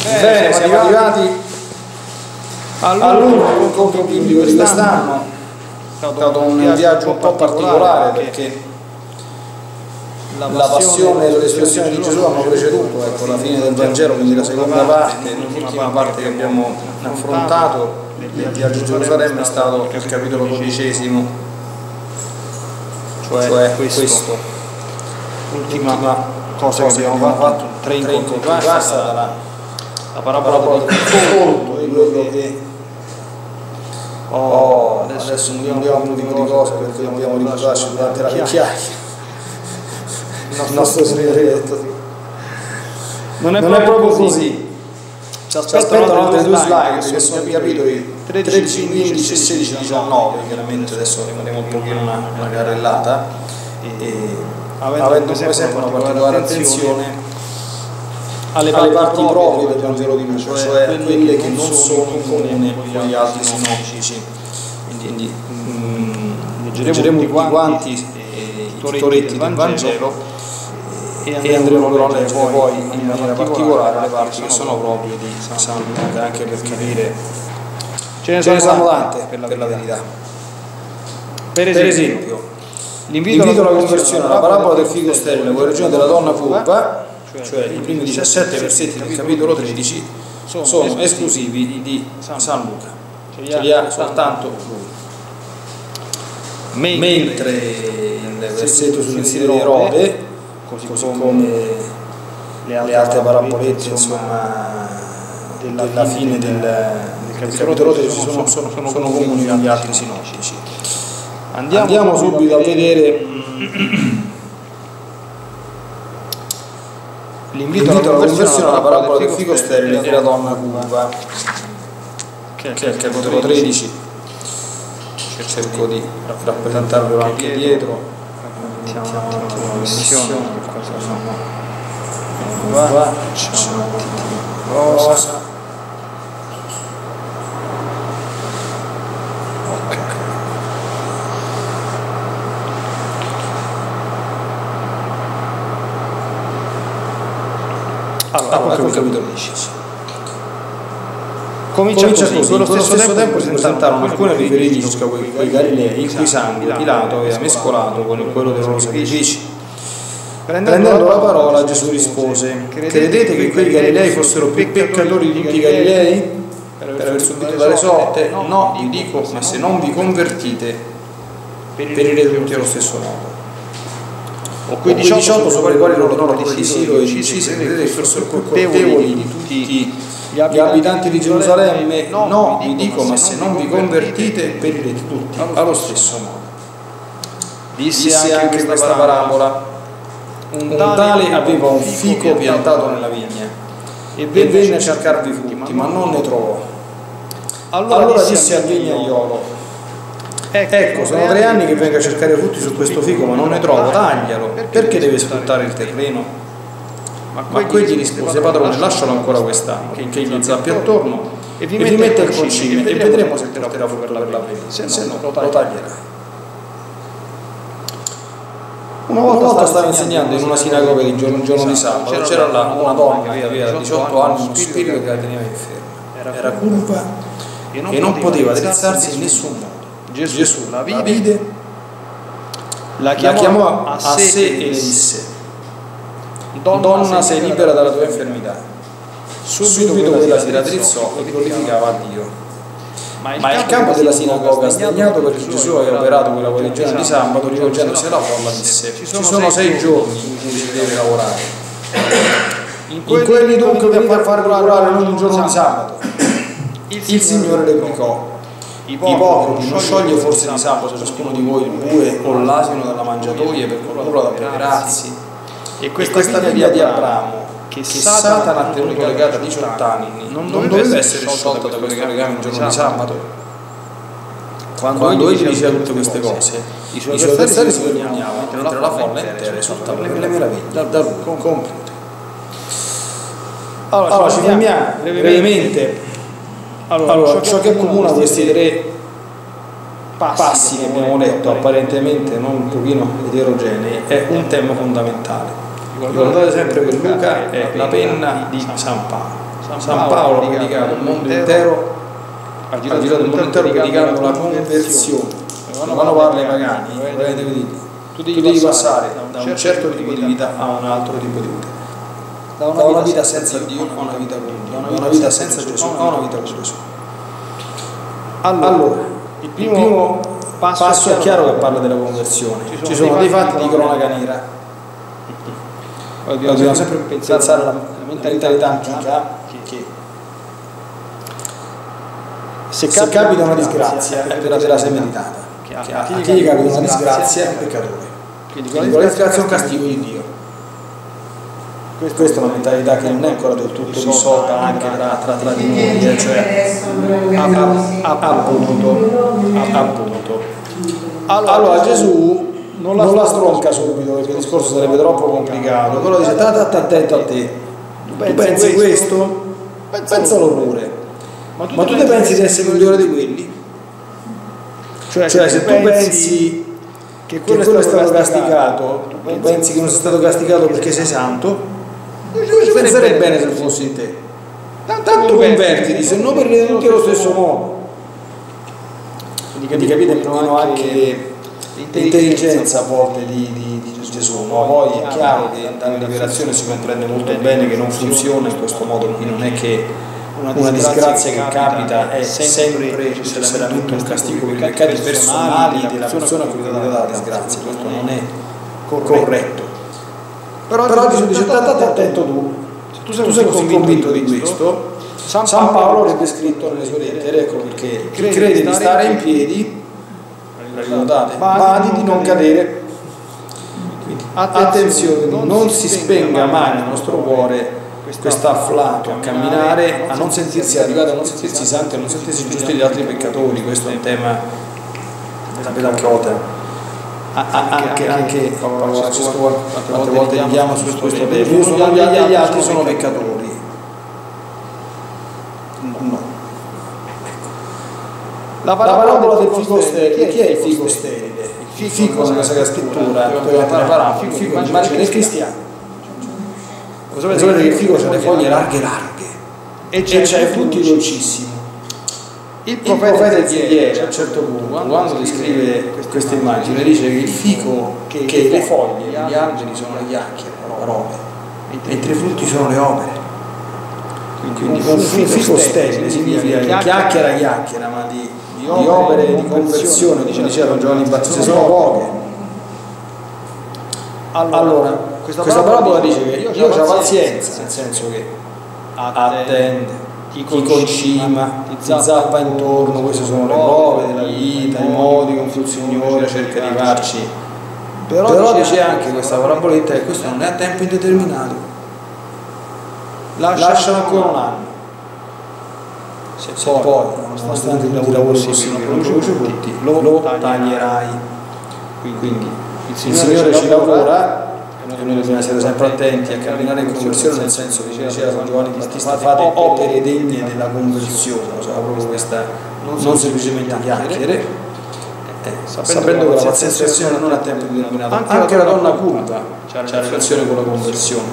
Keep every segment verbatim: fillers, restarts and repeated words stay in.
Bene, siamo arrivati all'ultimo incontro biblico di quest'anno. È stato un viaggio un po' particolare perché la passione e l'espressione di Gesù hanno preceduto, ecco, la fine del Vangelo, quindi la seconda parte, l'ultima parte che abbiamo affrontato del viaggio a Gerusalemme è stato il capitolo dodicesimo, cioè, cioè questo, l'ultima cosa che abbiamo fatto, tre incontri qua, è stata la, la parabola del conto, di quello che oh, adesso, adesso non abbiamo un po' di cose perché dobbiamo riposarci durante la vecchiaia. Il nostro segreto non è, non è proprio così. Ci aspettano altre due slide che sono i capitoli tredici, quindici e sedici, diciannove. Chiaramente adesso faremo un pochino una, una carrellata e avendo come sempre una particolare attenzione alle parti, parti proprie del Vangelo di Luca, cioè quelle che non sono in comune con gli altri sinottici. Quindi mm, leggeremo tutti quanti i titoletti del Vangelo e andremo però a leggere poi in maniera particolare le parti che sono proprie di San Luca, anche per capire ce ne sono tante per la verità. Per esempio, l'invito alla conversione alla parabola del figo sterile, guarigione della donna curva, cioè i primi diciassette versetti del capitolo tredici, sono esclusivi di San Luca, ce li ha soltanto lui. Mentre il versetto sull'insieme di Erode, così, così come le altre, le altre parabolette, insomma, della, della fine del, del, del capitolo tredici sono, sono, sono, sono comuni con gli altri sinottici. Andiamo, Andiamo subito a vedere l'invito alla conversione alla parabola del figo sterile e la donna curva, che è il capitolo tredici. Cerco di rappresentarvelo anche dietro. Mettiamo un attimo la missione, che cosa sono? Va, facciamo un attimo di cosa. Ok. Allora, ecco il capitolo dieci. Comincia, Comincia così, quello stesso, stesso tempo si presentarono alcuni riferiti circa quei, quei Galilei, il cui sangue Pilato aveva mescolato con il quello dei loro sacrifici. Prendendo la parola, Gesù rispose: credete che quei Galilei fossero più peccatori di tutti i Galilei per aver subito dalle sorte? No, vi dico, ma se non vi convertite, perirete tutti allo stesso modo. Ho quei diciotto sopra i quali loro di Siro e di Cise, credete che fossero più colpevoli di tutti gli abitanti di Gerusalemme? No, vi dico, ma se non vi convertite, perirete tutti allo stesso modo. Disse anche questa parabola: un tale aveva un fico piantato nella vigna e venne a cercarvi frutti, ma non ne trovò. Allora disse al vignaiolo: ecco, sono tre anni che vengo a cercare frutti su questo fico, ma non ne trovo, taglialo. Perché deve sfruttare il terreno? Ma quegli rispose: padrone, lascialo ancora quest'anno, finché gli zappi attorno e vi mette il concime, e vedremo se porterà frutto per la pena, se no lo taglierai. Una volta, una volta stava insegnando in una sinagoga di giorno, giorno di sabato, c'era là una donna che aveva diciotto anni, uno spirito che la teneva inferma, era curva e non poteva drizzarsi in nessun modo. Gesù la vide, la chiamò a sé e le disse: donna, sei libera dalla tua infermità. Subito, Subito quella si raddrizzò e glorificava a Dio. Ma il, Ma il capo della sinagoga, sdegnato perché Gesù aveva operato quella guarigione di sabato, rivolgendosi alla folla, disse: ci sono sei giorni in cui si deve lavorare. In quelli dunque venite a far curare non un giorno di sabato. Il Signore replicò: ipocriti, non scioglie forse di sabato ciascuno di voi il bue o l'asino dalla mangiatoia per condurlo ad abbeverarsi? E questa figlia di Abramo, che Satana ha tenuto legata a diciotto anni, non doveva essere sciolta da questo legame il giorno di sabato? Quando egli diceva tutte queste cose, i suoi avversari si vergognavano, mentre la folla intera esultava per le meraviglie da lui compiute. Allora, ci fermiamo brevemente. Allora, ciò che accomuna questi tre passi che abbiamo letto, apparentemente non un pochino eterogenei, è un tema fondamentale. Ricordate sempre che Luca è la penna di San Paolo. San Paolo ha predicato il mondo intero, ha girato il mondo intero predicando la conversione. Quando parla ai pagani, tu devi passare da un certo tipo di vita a un altro tipo di vita, da una vita senza Dio a una vita con Dio, da una vita senza Gesù a una vita con Gesù. Allora, il primo passo è chiaro che parla della conversione. Ci sono dei fatti di cronaca nera. Dobbiamo sempre pensare alla mentalità antica che se capita una disgrazia è per la sei meditata. A chi gli capita una disgrazia è un peccatore. Quindi la disgrazia è un castigo di Dio. Questa è una mentalità che non è ancora del tutto risolta anche tra, tra, tra di noi, cioè appunto, appunto. Allora Gesù non la, non la stronca subito perché il discorso sarebbe troppo complicato, però dice state attento a te, tu pensi questo? Pensalo pure, ma tu, ma tu te pensi di essere migliore di quelli? Cioè, cioè se tu pensi che quello, che quello è stato castigato, tu pensi che non sei stato castigato perché sei santo, io penserei bene se fossi in te. Tanto convertiti, se no parlerete tutti allo stesso modo. Quindi capite meno anche l'intelligenza a volte di, di, di Gesù. No? Poi è chiaro che dalla rivelazione si comprende molto bene che non funziona in questo modo, quindi non è che una disgrazia che capita è sempre necessariamente un castigo per i peccati personali della persona a cui è data la disgrazia. Questo non è corretto. Però, Però Gesù dice state attento tu, se tu sei, tu sei convinto, convinto di questo, San Paolo, San Paolo avrebbe scritto nelle sue lettere, ecco perché chi crede di stare in piedi, ricordate, badi di non cadere. Quindi, attenzione, non si spenga mai nel nostro cuore questo afflato a camminare, a non sentirsi arrivato, a non sentirsi santi, a non sentirsi giusti degli altri peccatori. Questo è un tema della Chiota. Anche, anche Paolo quante volte richiama su questo tema. Io sono gli altri, gli altri sono peccatori. No. La parabola del fico sterile. Chi è il fico sterile? Il fico nella Sacra Scrittura, il fico immagine del cristiano. Sapete che il fico ha le foglie larghe larghe e c'è i frutti dolcissimi. Il profeta Ezechiele a un certo punto, quando descrive questa immagine, dice che il fico, che, che le foglie, gli alberi sono le chiacchiere, parole, mentre i frutti sono le opere. Quindi un fico sterile significa che chiacchiera chiacchiera, ma di, di opere di conversione, come diceva Giovanni Battista, sono poche. Allora, questa parabola dice che Dio ha pazienza, nel senso che attende, ti concima, ti zappa intorno, queste sono le prove della vita, i modi con cui il Signore cerca di farci. Però, Però dice anche questa paraboletta che questo non è a tempo indeterminato. Lasciano ancora un anno. Se, Se poi, poi nonostante tutti i lavori possibili non produce frutti, lo, lo taglierai. Quindi il Signore, il Signore ci lavora. E noi dobbiamo essere sempre attenti a camminare in conversione, nel senso che diceva San Giovanni Battista, fate opere degne della conversione, cioè proprio questa, non semplicemente chiacchiere, eh, sapendo che la pazienza del Signore non ha tempo determinato. Anche, anche la donna curva c'ha relazione con la conversione.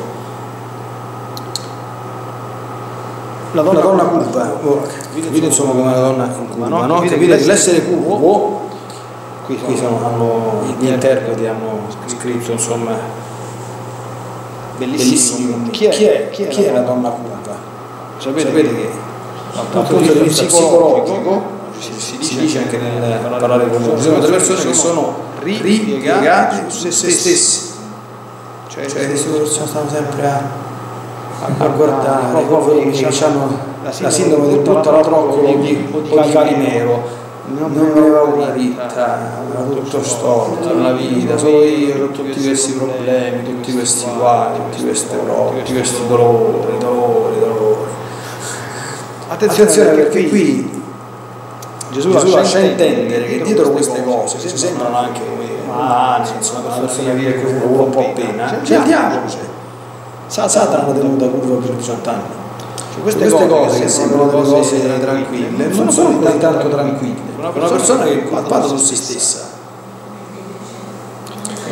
La donna, la donna curva, capite insomma come una donna curva, no? no? Capite che l'essere curvo, qui, qui sono, hanno, gli interpreti hanno scritto insomma bellissimo. Chi è, chi è, chi è, chi è la donna curva? Sapete, Sapete che dal punto di vista psicologico si, si, si dice anche nel parlare con loro, sono delle persone che sono ripiegate su se stesse, cioè, cioè queste persone stanno sempre a, a guardare, proprio che hanno la sindrome del tutto alla troccolo o di Calimero. Non mi aveva una vita, aveva tutto storto nella vita, solo io, tutti questi problemi, tutti questi guai, tutti questi prove, tutti questi dolori, dolori, dolori. Attenzione perché qui Gesù lascia intendere che dietro queste cose, che ci sembrano anche come umane, insomma, una persona che vive con un po' appena, c'è il diavolo, Satana ha tenuto curva per diciotto anni. Cioè queste, queste cose che sembrano delle cose tranquille non sono così tanto tranquille. Una persona che è colpata su se stessa,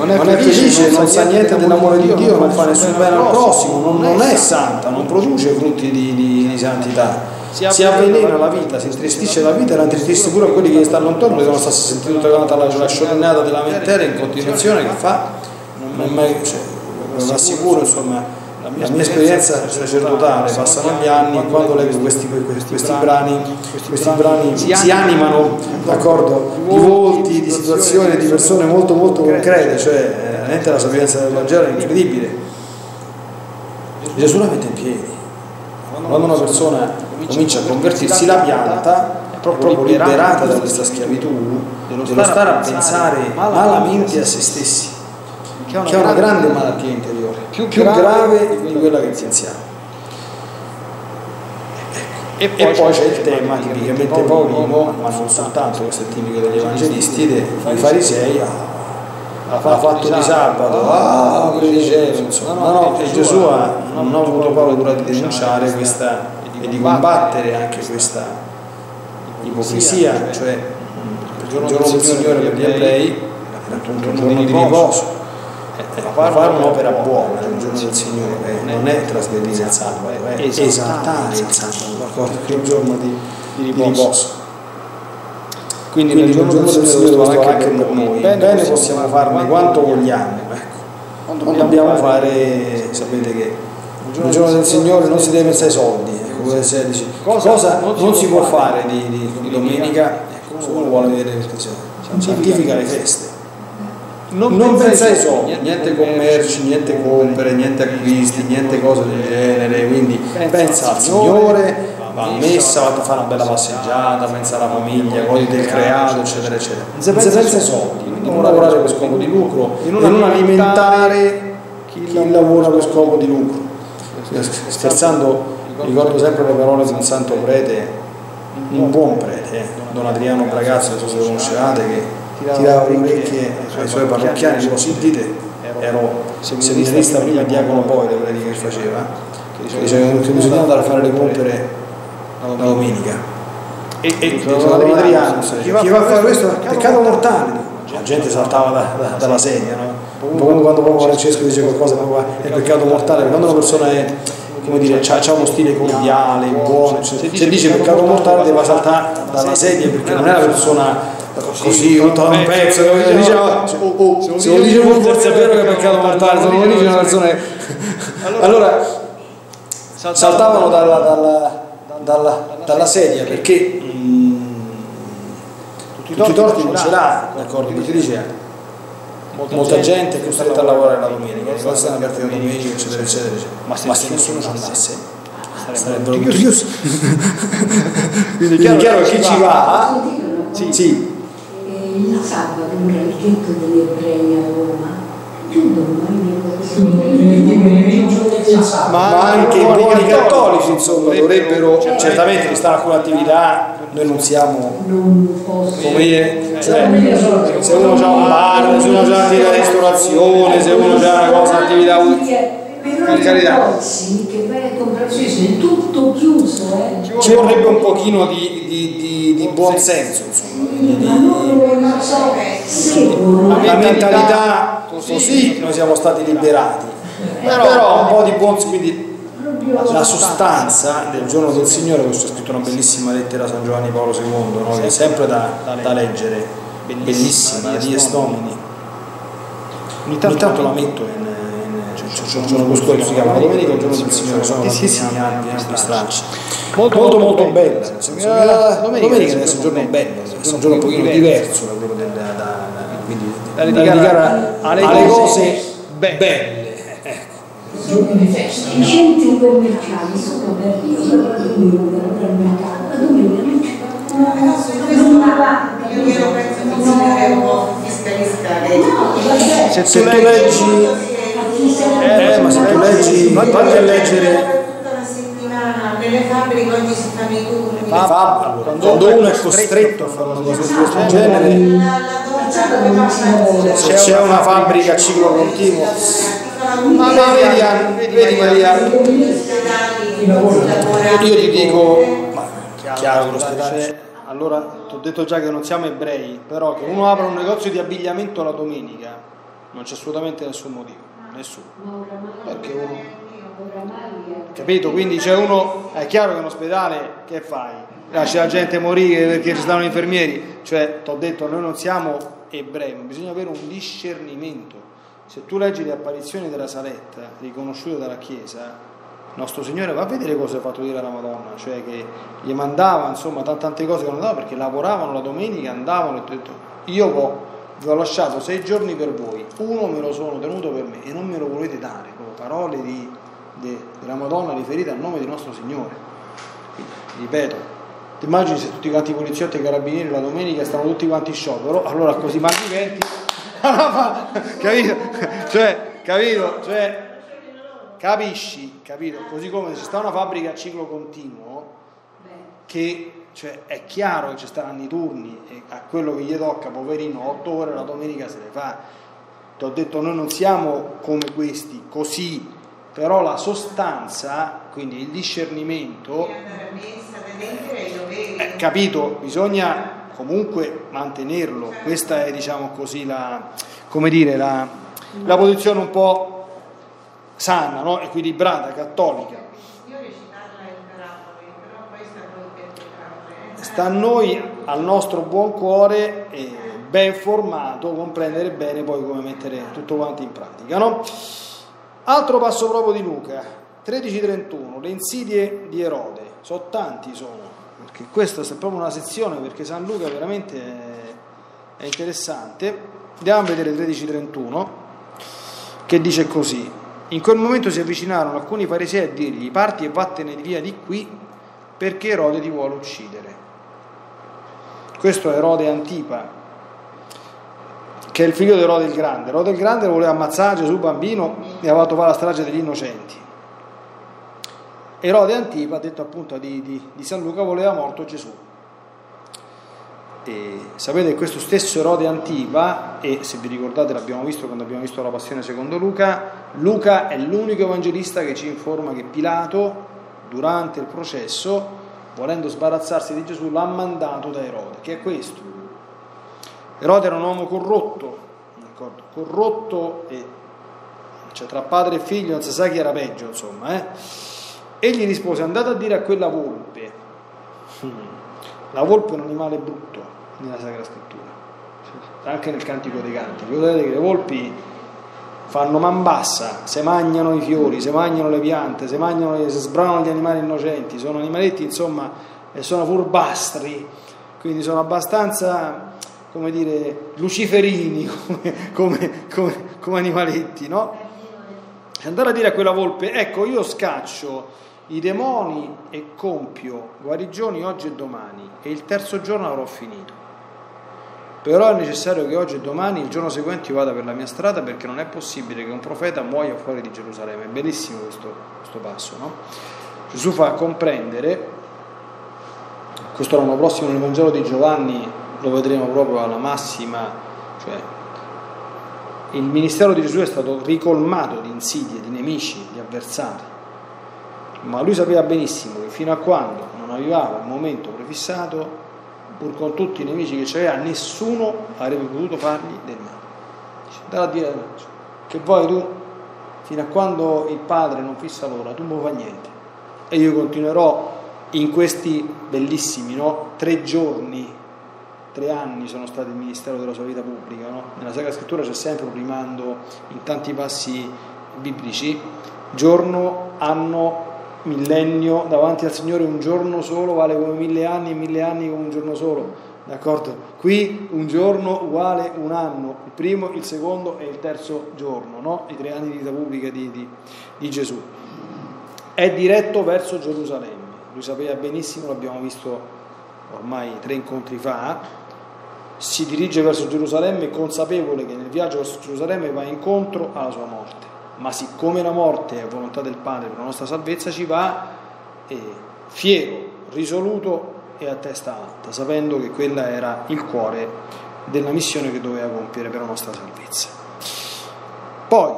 non è felice, non sa niente dell'amore di Dio, non fa nessun bene al prossimo, non, non è santa, non produce frutti di, di, di santità, si avvelena la vita, si intristisce la vita e la intristisce pure a quelli che gli stanno intorno, devono stare sentendo tutta la, la sciorinata della lamentela in continuazione che fa, non mai, cioè, lo assicuro, insomma. La mia esperienza sacerdotale, passano gli anni e quando leggo questi, questi, questi brani, questi brani si animano, d'accordo, di volti, di situazioni, di persone molto molto concrete, cioè veramente la sapienza del Vangelo è incredibile. Gesù la mette in piedi. Quando una persona comincia a convertirsi, la pianta è proprio liberata da questa schiavitù, dello stare a pensare malamente a se stessi, che ha una grande malattia interiore, più, più grave di quella che pensiamo. E poi, e poi c'è il tema tipicamente paolino, ma non soltanto, questo è tipico degli evangelisti, dei farisei, ha fatto di sabato, ah, quelli dicevano, insomma. No, no, e Gesù ha, non ha avuto paura di denunciare questa e di combattere anche questa ipocrisia, cioè il giorno del Signore per gli ebrei era appunto un giorno di riposo. Fare un'opera buona nel giorno del Signore non è trasgredire il sabato, è esaltare il sabato, che è un giorno di, di riposo. Quindi, Quindi nel giorno del Signore lo fa anche per noi. Bene possiamo farne quanto vogliamo, ecco. Non dobbiamo fare, sapete che il giorno del Signore non si deve pensare ai soldi, ecco, come se dici, cosa non si può fare di, di, di domenica, ecco, se uno vuole vedere perché c'è, santifica le feste. Non, non pensa ai soldi, niente commerci, niente compere, niente acquisti, niente cose del genere, quindi pensa al Signore, va a messa, va a fare una bella passeggiata, pensa alla famiglia, godi del creato, eccetera, eccetera. Non si pensa ai soldi, quindi non lavorare per scopo di lucro e non alimentare chi lavora per scopo di lucro. Scherzando, ricordo sempre le parole di un santo prete, un buon prete, eh, Don Adriano Bragazzo, non so se lo conoscevate, che tirava le orecchie ai suoi parrocchiani, dico sentite, ero seminarista prima e diacono poi le prediche che faceva, che diceva che bisognava andare a fare le compere la domenica e, e Don Adriano, chi va a fare questo è peccato mortale, la gente saltava da, da, dalla sedia, no? Un po' come quando Papa Francesco dice qualcosa è peccato mortale, quando una persona è, come dire, ha uno stile cordiale, buono, se dice peccato mortale deve saltare dalla sedia perché non è una persona così, tutta un pezzo, che diceva, oh, oh, se lo dice uno forse è vero che è peccato mortale, se non lo dice una persona è... Allora saltavano dalla, dalla, dalla, dalla sedia perché mh, tutti i torti non ce l'ha, d'accordo, perché dice molta gente è costretta a lavorare la domenica, le cose stanno aperte la domenica, eccetera, eccetera, ma se nessuno ci andasse sarebbero tutti chiusi. Quindi è chiaro che chi ci va, sì. Il sabato un radichetto degli ebrei a Roma chiudono ma anche i buoni cattolici insomma dovrebbero, certamente ci sta alcune attività, noi non siamo come dire, cioè, se uno ha un bar, se uno ha un'attività di ristorazione, se uno ha una cosa, un'attività per carità, è tutto chiuso, eh. Ci vorrebbe un pochino di, di, di, di buon senso, insomma, di, di, la mentalità così noi siamo stati liberati, però un po' di buon senso, quindi la sostanza del giorno del Signore. Questo è scritto una bellissima lettera a San Giovanni Paolo secondo, no? Che è sempre da, da leggere, bellissima, di Estomini. Ogni tanto la metto in c'è un giorno così che si chiama la domenica, il giorno del Signore, sono tantissimi ampi, ampi stracci, molto molto, molto bello, la domenica deve essere un giorno bello, è un giorno un pochino diverso da quello del, da, da, quindi, da dedicare alle cose belle, ecco. I centri commerciali sono aperti per la domenica, per il mercato, la domenica non c'è non va. Io penso che bisognerebbe un po' fiscalista. Se tu leggi Eh, ma se tu leggi, vai a leggere tutta la settimana nelle fabbriche, oggi si fanno i turni. Fab, quando uno è costretto a fare una cosa di questo genere, se c'è una fabbrica a ciclo continuo, ma vedi, vedi Maria, io ti dico, ma chiaro che l'ospedale, allora ti ho detto già che non siamo ebrei, però che uno apra un negozio di abbigliamento la domenica non c'è assolutamente nessun motivo, nessuno. Ma oramai, Perché uno, oramai è... capito? Quindi c'è uno, è chiaro che in ospedale che fai? Lasci la gente morire perché ci stanno gli infermieri? Cioè, ti ho detto, noi non siamo ebrei, ma bisogna avere un discernimento. Se tu leggi le apparizioni della Saletta, riconosciute dalla Chiesa, nostro Signore va a vedere cosa ha fatto dire alla Madonna, cioè che gli mandava insomma tante cose che non andavano perché lavoravano la domenica, andavano e ho detto io vi ho lasciato sei giorni per voi, uno me lo sono tenuto per me e non me lo volete dare, proprio parole di, de, della Madonna riferite al nome di nostro Signore. Quindi, ripeto, ti immagini se tutti quanti i poliziotti e i carabinieri la domenica stanno tutti quanti in sciopero, allora così malviventi capito? Cioè, capito? Cioè, capisci, capito? Così come se sta una fabbrica a ciclo continuo, che cioè, è chiaro che ci stanno i turni e a quello che gli tocca, poverino, otto ore la domenica se le fa. Ti ho detto, noi non siamo come questi, così, però la sostanza, quindi il discernimento, eh, capito? Bisogna comunque mantenerlo. Questa è, diciamo così, la, come dire, la, la posizione un po' sana, no? Equilibrata, cattolica. Sta a noi, al nostro buon cuore, eh, ben formato, comprendere bene poi come mettere tutto quanto in pratica, no? Altro passo proprio di Luca, tredici trentuno, le insidie di Erode. So tanti sono, perché questa è proprio una sezione, perché San Luca veramente è, è interessante. Andiamo a vedere tredici trentuno, che dice così: in quel momento si avvicinarono alcuni farisei a dirgli: parti e vattene via di qui, perché Erode ti vuole uccidere. Questo è Erode Antipa, che è il figlio di Erode il Grande. Erode il Grande lo voleva ammazzare Gesù bambino e aveva fatto fare la strage degli innocenti. Erode Antipa, detto appunto di, di, di San Luca, voleva morto Gesù. E sapete che questo stesso Erode Antipa, e se vi ricordate l'abbiamo visto quando abbiamo visto la Passione secondo Luca, Luca è l'unico evangelista che ci informa che Pilato durante il processo, volendo sbarazzarsi di Gesù, l'ha mandato da Erode, che è questo. Erode era un uomo corrotto, d'accordo? Corrotto, e cioè tra padre e figlio non si sa chi era peggio, insomma, eh? Egli rispose: andate a dire a quella volpe. La volpe è un animale brutto nella Sacra Scrittura, anche nel Cantico dei Canti. Vedete che le volpi fanno man bassa, se mangiano i fiori, se mangiano le piante, se mangiano, se sbranano gli animali innocenti. Sono animaletti, insomma, e sono furbastri, quindi sono abbastanza, come dire, luciferini come, come, come, come animaletti, no? Andare a dire a quella volpe: ecco, io scaccio i demoni e compio guarigioni oggi e domani, e il terzo giorno avrò finito. Però è necessario che oggi e domani, il giorno seguente, io vada per la mia strada, perché non è possibile che un profeta muoia fuori di Gerusalemme. È bellissimo questo, questo passo, no? Gesù fa comprendere, questo l'anno prossimo nel Vangelo di Giovanni lo vedremo proprio alla massima, cioè il ministero di Gesù è stato ricolmato di insidie, di nemici, di avversari, ma lui sapeva benissimo che fino a quando non arrivava il momento prefissato, pur con tutti i nemici che c'aveva, nessuno avrebbe potuto fargli del male. Andare a dire che poi tu, fino a quando il Padre non fissa l'ora, tu non fai niente, e io continuerò in questi bellissimi, no? tre giorni, tre anni sono stati il ministero della sua vita pubblica, no? Nella Sacra Scrittura c'è sempre, primando in tanti passi biblici, giorno, anno, millennio. Davanti al Signore un giorno solo vale come mille anni, e mille anni come un giorno solo, d'accordo? Qui un giorno uguale un anno, il primo, il secondo e il terzo giorno, no? I tre anni di vita pubblica di, di, di Gesù. È diretto verso Gerusalemme, lui sapeva benissimo, l'abbiamo visto ormai tre incontri fa, si dirige verso Gerusalemme consapevole che nel viaggio verso Gerusalemme va incontro alla sua morte. Ma siccome la morte è volontà del Padre per la nostra salvezza, ci va eh, fiero, risoluto e a testa alta, sapendo che quella era il cuore della missione che doveva compiere per la nostra salvezza. Poi,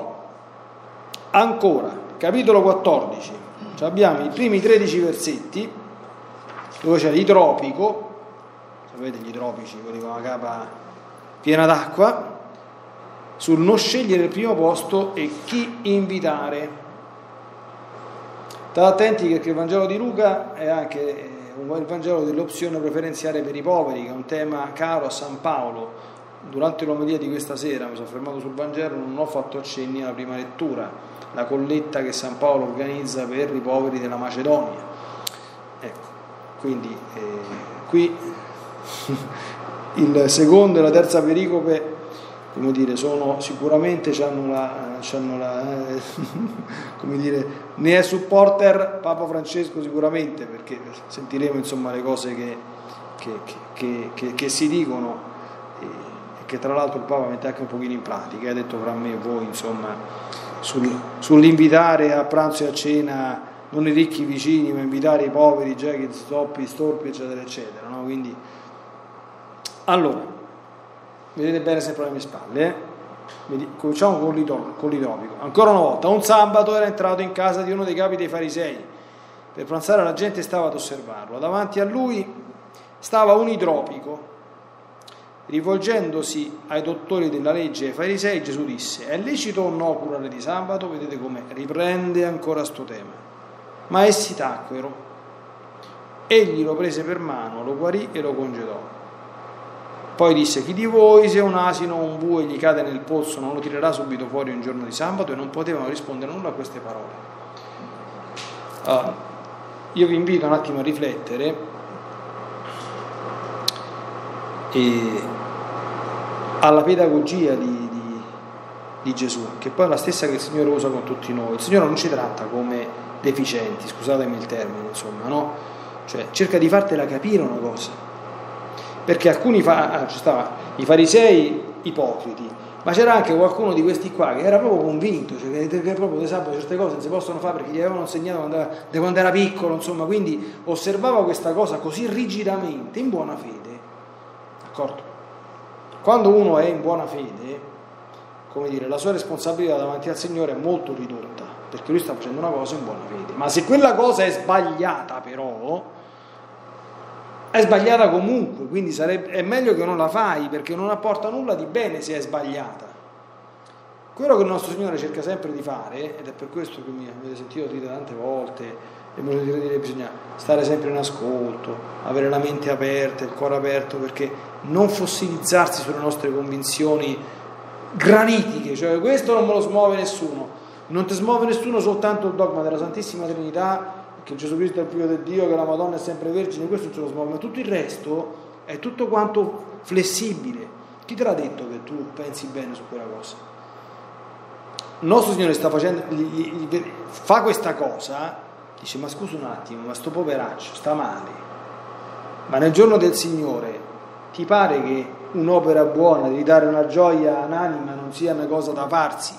ancora, capitolo quattordici, cioè abbiamo i primi tredici versetti, dove c'è l'idropico, sapete gli idropici, quelli con la capa piena d'acqua, sul non scegliere il primo posto e chi invitare. State attenti che il Vangelo di Luca è anche il Vangelo dell'opzione preferenziale per i poveri, che è un tema caro a San Paolo. Durante l'omelia di questa sera mi sono fermato sul Vangelo, non ho fatto accenni alla prima lettura, la colletta che San Paolo organizza per i poveri della Macedonia. Ecco, quindi eh, qui il secondo e la terza pericope, come dire, sono sicuramente c'hanno la, c'hanno la eh, come dire, ne è supporter Papa Francesco sicuramente, perché sentiremo insomma le cose che, che, che, che, che si dicono e, e che tra l'altro il Papa mette anche un pochino in pratica, ha detto fra me e voi insomma sul, sull'invitare a pranzo e a cena non i ricchi vicini ma invitare i poveri, i giochi, stoppi, storpi eccetera eccetera, no? Quindi allora vedete bene sempre alle mie spalle, eh? Cominciamo con l'itropico. Ancora una volta, un sabato era entrato in casa di uno dei capi dei farisei. Per pranzare la gente stava ad osservarlo. Davanti a lui stava un idropico. Rivolgendosi ai dottori della legge e ai farisei, Gesù disse: è lecito o no curare di sabato? Vedete come riprende ancora sto tema. Ma essi tacquero. Egli lo prese per mano, lo guarì e lo congedò. Poi disse: chi di voi, se un asino o un bue gli cade nel pozzo, non lo tirerà subito fuori un giorno di sabato? E non potevano rispondere nulla a queste parole. Allora, io vi invito un attimo a riflettere e alla pedagogia di, di, di Gesù, che poi è la stessa che il Signore usa con tutti noi. Il Signore non ci tratta come deficienti, scusatemi il termine, insomma, no? Cioè cerca di fartela capire una cosa. Perché alcuni fa, ah, ci stava, i farisei ipocriti, ma c'era anche qualcuno di questi qua che era proprio convinto, cioè che, che proprio di sabato certe cose non si possono fare perché gli avevano insegnato quando era, da quando era piccolo, insomma, quindi osservava questa cosa così rigidamente, in buona fede, d'accordo? Quando uno è in buona fede, come dire, la sua responsabilità davanti al Signore è molto ridotta, perché lui sta facendo una cosa in buona fede, ma se quella cosa è sbagliata però, è sbagliata comunque, quindi sarebbe, è meglio che non la fai, perché non apporta nulla di bene se è sbagliata. Quello che il nostro Signore cerca sempre di fare, ed è per questo che mi avete sentito dire tante volte, e me lo dire dire, bisogna stare sempre in ascolto, avere la mente aperta, il cuore aperto, perché non fossilizzarsi sulle nostre convinzioni granitiche, cioè questo non me lo smuove nessuno, non ti smuove nessuno soltanto il dogma della Santissima Trinità, che Gesù Cristo è il figlio di Dio, che la Madonna è sempre vergine, questo ce lo smuove, ma tutto il resto è tutto quanto flessibile. Chi te l'ha detto che tu pensi bene su quella cosa? Il nostro Signore sta facendo, gli, gli, gli, fa questa cosa, dice: ma scusa un attimo, ma sto poveraccio sta male, ma nel giorno del Signore ti pare che un'opera buona di dare una gioia a un'anima non sia una cosa da farsi?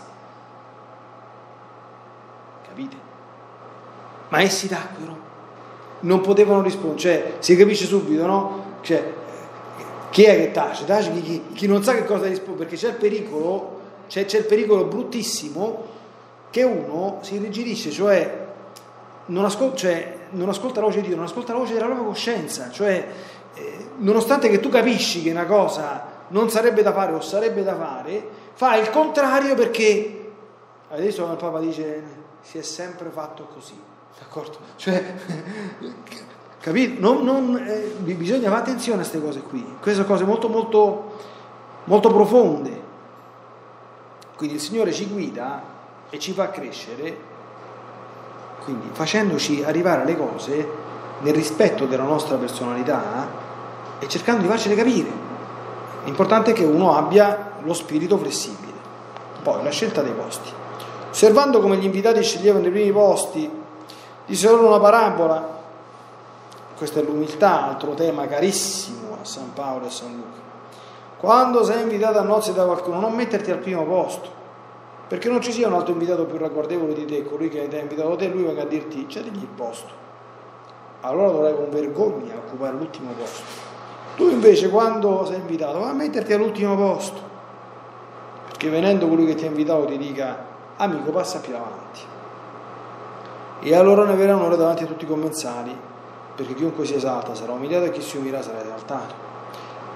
Capite? Ma essi tacquero, non potevano rispondere, cioè si capisce subito, no? Cioè, chi è che tace? Tace chi, chi, chi non sa che cosa rispondere, perché c'è il pericolo, c'è, c'è il pericolo bruttissimo che uno si irrigidisce, cioè non, ascol- cioè non ascolta la voce di Dio, non ascolta la voce della propria coscienza, cioè eh, nonostante che tu capisci che una cosa non sarebbe da fare o sarebbe da fare, fa il contrario perché adesso il Papa dice si è sempre fatto così. D'accordo? Cioè, capito? Non, non, eh, bisogna fare attenzione a queste cose qui, queste sono cose molto molto molto profonde. Quindi il Signore ci guida e ci fa crescere, quindi facendoci arrivare alle cose nel rispetto della nostra personalità e cercando di farcele capire. L'importante è che uno abbia lo spirito flessibile. Poi la scelta dei posti, osservando come gli invitati sceglievano i primi posti, disse loro una parabola. Questa è l'umiltà, altro tema carissimo a San Paolo e a San Luca. Quando sei invitato a nozze da qualcuno, non metterti al primo posto, perché non ci sia un altro invitato più ragguardevole di te, colui che ti ha invitato te, lui venga a dirti cedegli il posto, allora dovrai con vergogna occupare l'ultimo posto. Tu invece quando sei invitato va a metterti all'ultimo posto, perché venendo colui che ti ha invitato ti dica: amico, passa più avanti. E allora ne verrà onore davanti a tutti i commensali, perché chiunque si esalta sarà umiliato e chi si umilierà sarà esaltato.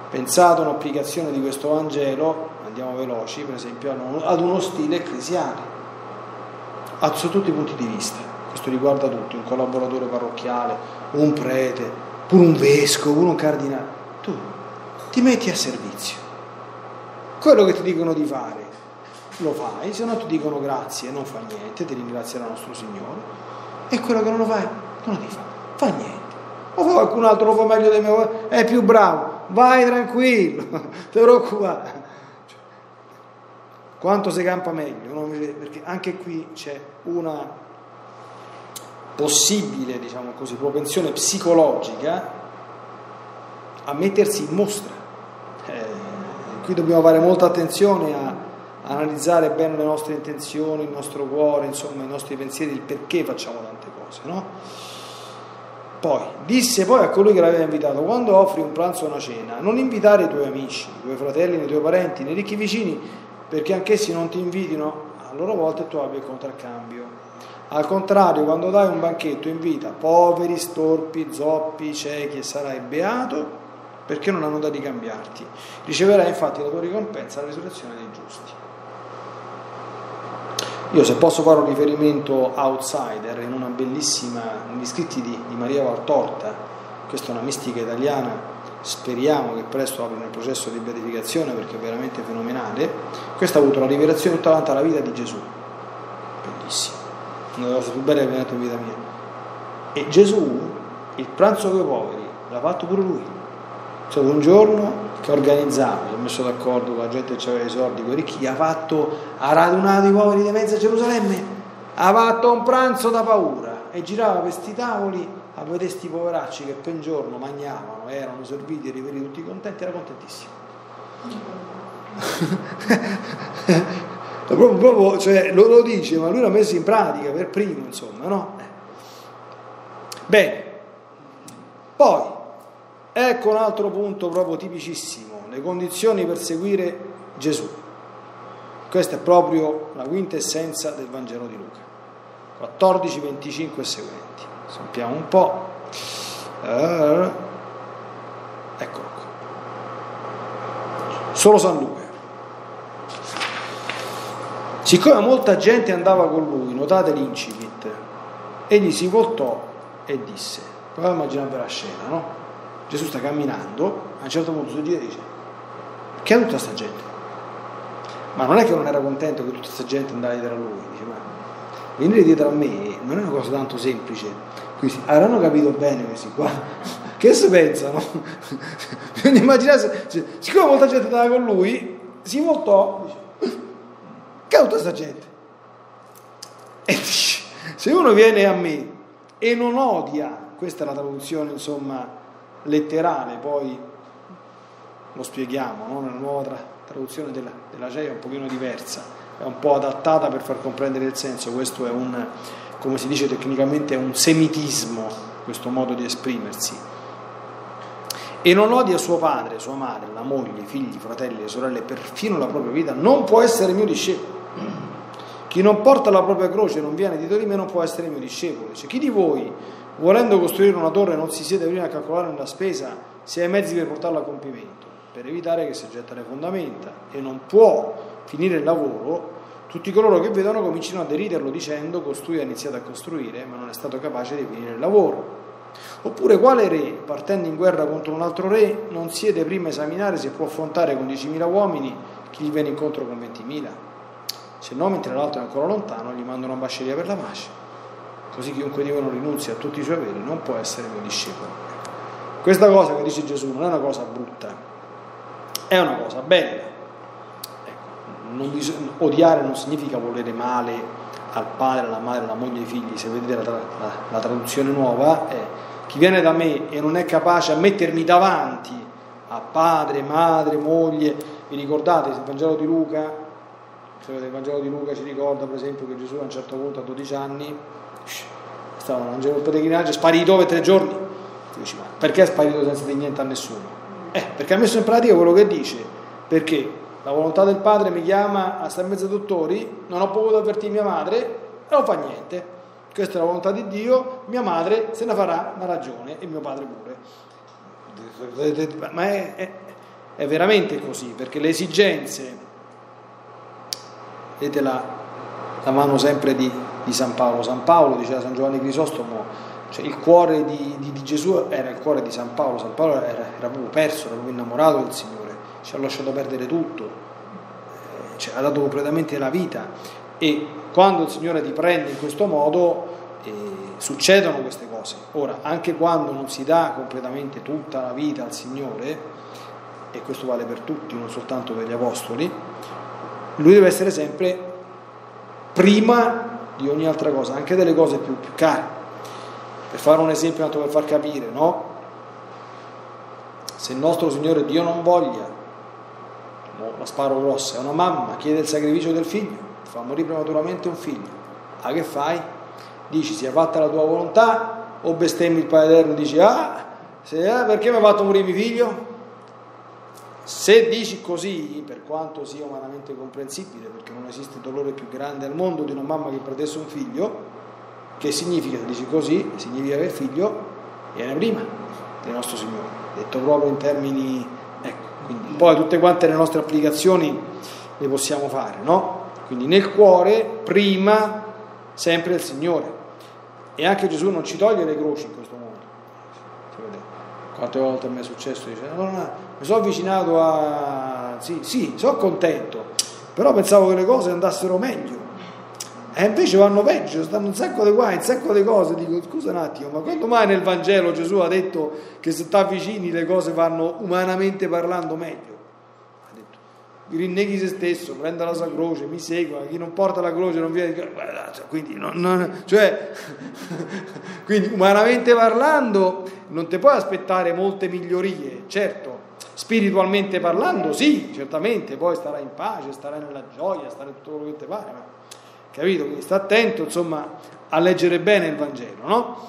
pensato un'applicazione di questo Vangelo, andiamo veloci, per esempio ad uno stile ecclesiale, su tutti i punti di vista. Questo riguarda tutti, un collaboratore parrocchiale, un prete, pure un vescovo, pure un cardinale. Tu ti metti a servizio, quello che ti dicono di fare lo fai, se no ti dicono grazie, non fa niente, ti ringrazierà il nostro Signore, e quello che non lo fai non lo devi fare, fa niente. O fa qualcun altro lo fa meglio di me, è più bravo, vai tranquillo, non ti preoccupare. Quanto si campa meglio, no? Perché anche qui c'è una possibile, diciamo così, propensione psicologica a mettersi in mostra. Eh, qui dobbiamo fare molta attenzione a analizzare bene le nostre intenzioni, il nostro cuore, insomma i nostri pensieri, il perché facciamo tante cose, no? Poi disse poi a colui che l'aveva invitato: quando offri un pranzo o una cena, non invitare i tuoi amici, i tuoi fratelli, i tuoi parenti, né i ricchi vicini, perché anch'essi non ti invitino a loro volta e tu abbia il contraccambio. Al contrario, quando dai un banchetto, invita poveri, storpi, zoppi, ciechi, e sarai beato, perché non hanno da ricambiarti. Riceverai infatti la tua ricompensa alla risurrezione dei giusti. Io, se posso fare un riferimento outsider, in una bellissima, negli scritti di, di Maria Valtorta, questa è una mistica italiana, speriamo che presto apra nel processo di beatificazione perché è veramente fenomenale. Questa ha avuto la rivelazione tutta davanti alla vita di Gesù, bellissima, una delle cose più belle che mi ha detto in vita mia. E Gesù il pranzo con i poveri l'ha fatto pure lui. È stato un giorno che organizzava, si è messo d'accordo con la gente che aveva i soldi, con i ricchi, ha fatto, ha radunato i poveri di mezza Gerusalemme, ha fatto un pranzo da paura e girava per questi tavoli a vedere sti poveracci che per un giorno mangiavano, erano serviti e riveriti tutti contenti, era contentissimo. proprio, proprio, cioè, lo, lo dice, ma lui l'ha messo in pratica per primo, insomma, no? Bene, poi ecco un altro punto proprio tipicissimo, le condizioni per seguire Gesù. Questa è proprio la quintessenza del Vangelo di Luca, quattordici, venticinque e seguenti. Sappiamo un po'. Uh, eccolo qua. Solo San Luca. Siccome molta gente andava con lui, notate l'incipit, egli si voltò e disse, provate a immaginare la scena, no? Gesù sta camminando, a un certo punto si gira e dice: che è tutta sta gente? Ma non è che non era contento che tutta questa gente andava dietro a lui, dice: ma venire dietro a me non è una cosa tanto semplice. Quindi avranno capito bene questi qua, che si pensano? Quindi immaginate, cioè, siccome molta gente andava con lui, si voltò e dice: che è tutta questa gente? E dice: se uno viene a me e non odia, questa è la traduzione insomma letterale, poi lo spieghiamo, no? Nella nuova tra- traduzione della, della C E I è un pochino diversa, è un po' adattata per far comprendere il senso. Questo è un, come si dice tecnicamente, è un semitismo, questo modo di esprimersi. E non odia suo padre, sua madre, la moglie, i figli, i fratelli, le sorelle, perfino la propria vita, non può essere mio discepolo. Chi non porta la propria croce e non viene dietro di me non può essere mio discepolo. Cioè, chi di voi, volendo costruire una torre, non si siede prima a calcolare la spesa se ha i mezzi per portarla a compimento, per evitare che si getta le fondamenta, e non può finire il lavoro, tutti coloro che vedono cominciano a deriderlo dicendo: costui ha iniziato a costruire ma non è stato capace di finire il lavoro. Oppure quale re, partendo in guerra contro un altro re, non siede prima a esaminare se può affrontare con diecimila uomini chi gli viene incontro con ventimila? Se no, mentre l'altro è ancora lontano, gli manda un'ambasceria per la pace. Così chiunque di voi non rinunzia a tutti i suoi averi non può essere mio discepolo. Questa cosa che dice Gesù non è una cosa brutta, è una cosa bella. Ecco, non bisogna, odiare non significa volere male al padre, alla madre, alla moglie, ai figli. Se vedete la, la, la traduzione nuova è: chi viene da me e non è capace a mettermi davanti a padre, madre, moglie. Vi ricordate il Vangelo di Luca? Se vedete il Vangelo di Luca ci ricorda per esempio che Gesù a un certo punto a dodici anni stava in un pellegrinaggio, è sparito per tre giorni. Dici: ma perché è sparito senza dire niente a nessuno? Eh, perché ha messo in pratica quello che dice, perché la volontà del padre mi chiama a stare in mezzo ai dottori, non ho potuto avvertire mia madre e non fa niente. Questa è la volontà di Dio, mia madre se ne farà una ragione e mio padre pure. Ma è, è, è veramente così, perché le esigenze, vedete la, la mano sempre di, di San Paolo, San Paolo, diceva San Giovanni Crisostomo, cioè il cuore di, di, di Gesù era il cuore di San Paolo, San Paolo era, era proprio perso, era proprio innamorato del Signore, ci ha lasciato perdere tutto, eh, cioè, ha dato completamente la vita, e quando il Signore ti prende in questo modo eh, succedono queste cose. Ora, anche quando non si dà completamente tutta la vita al Signore, e questo vale per tutti, non soltanto per gli apostoli, lui deve essere sempre prima di ogni altra cosa, anche delle cose più, più care. Per fare un esempio, tanto per far capire, no? Se il nostro Signore, Dio non voglia, no, la sparo grossa, è una mamma, chiede il sacrificio del figlio, fa morire prematuramente un figlio, ah, che fai? Dici sia fatta la tua volontà, o bestemmi il Padre Eterno e dici ah, se, eh, perché mi ha fatto morire mio figlio? Se dici così, per quanto sia umanamente comprensibile, perché non esiste dolore più grande al mondo di una mamma che perdesse un figlio, che significa, se dici così, significa che il figlio viene prima del nostro Signore, detto proprio in termini, ecco, quindi poi tutte quante le nostre applicazioni le possiamo fare, no? Quindi nel cuore prima sempre il Signore, e anche Gesù non ci toglie le croci in questo mondo. Quante volte a me è successo, dice, no, no, mi sono avvicinato a... Sì, sì, sono contento, però pensavo che le cose andassero meglio, e invece vanno peggio, stanno un sacco di guai, un sacco di cose. Dico, scusa un attimo, ma quando mai nel Vangelo Gesù ha detto che se ti avvicini le cose vanno umanamente parlando meglio? Ha detto, vi rinneghi se stesso, prenda la sua croce, mi segua, chi non porta la croce non viene... Quindi, non, non, cioè, quindi umanamente parlando non ti puoi aspettare molte migliorie, certo, spiritualmente parlando sì, certamente, poi starai in pace, starai nella gioia, starai tutto quello che ti pare, ma, capito? Quindi sta attento, insomma, a leggere bene il Vangelo, no?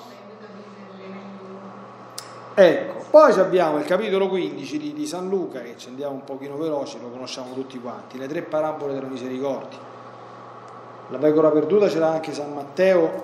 Ecco, poi abbiamo il capitolo quindici di, di San Luca, che ci andiamo un pochino veloci, lo conosciamo tutti quanti, le tre parabole della misericordia. La pecora perduta ce l'ha anche San Matteo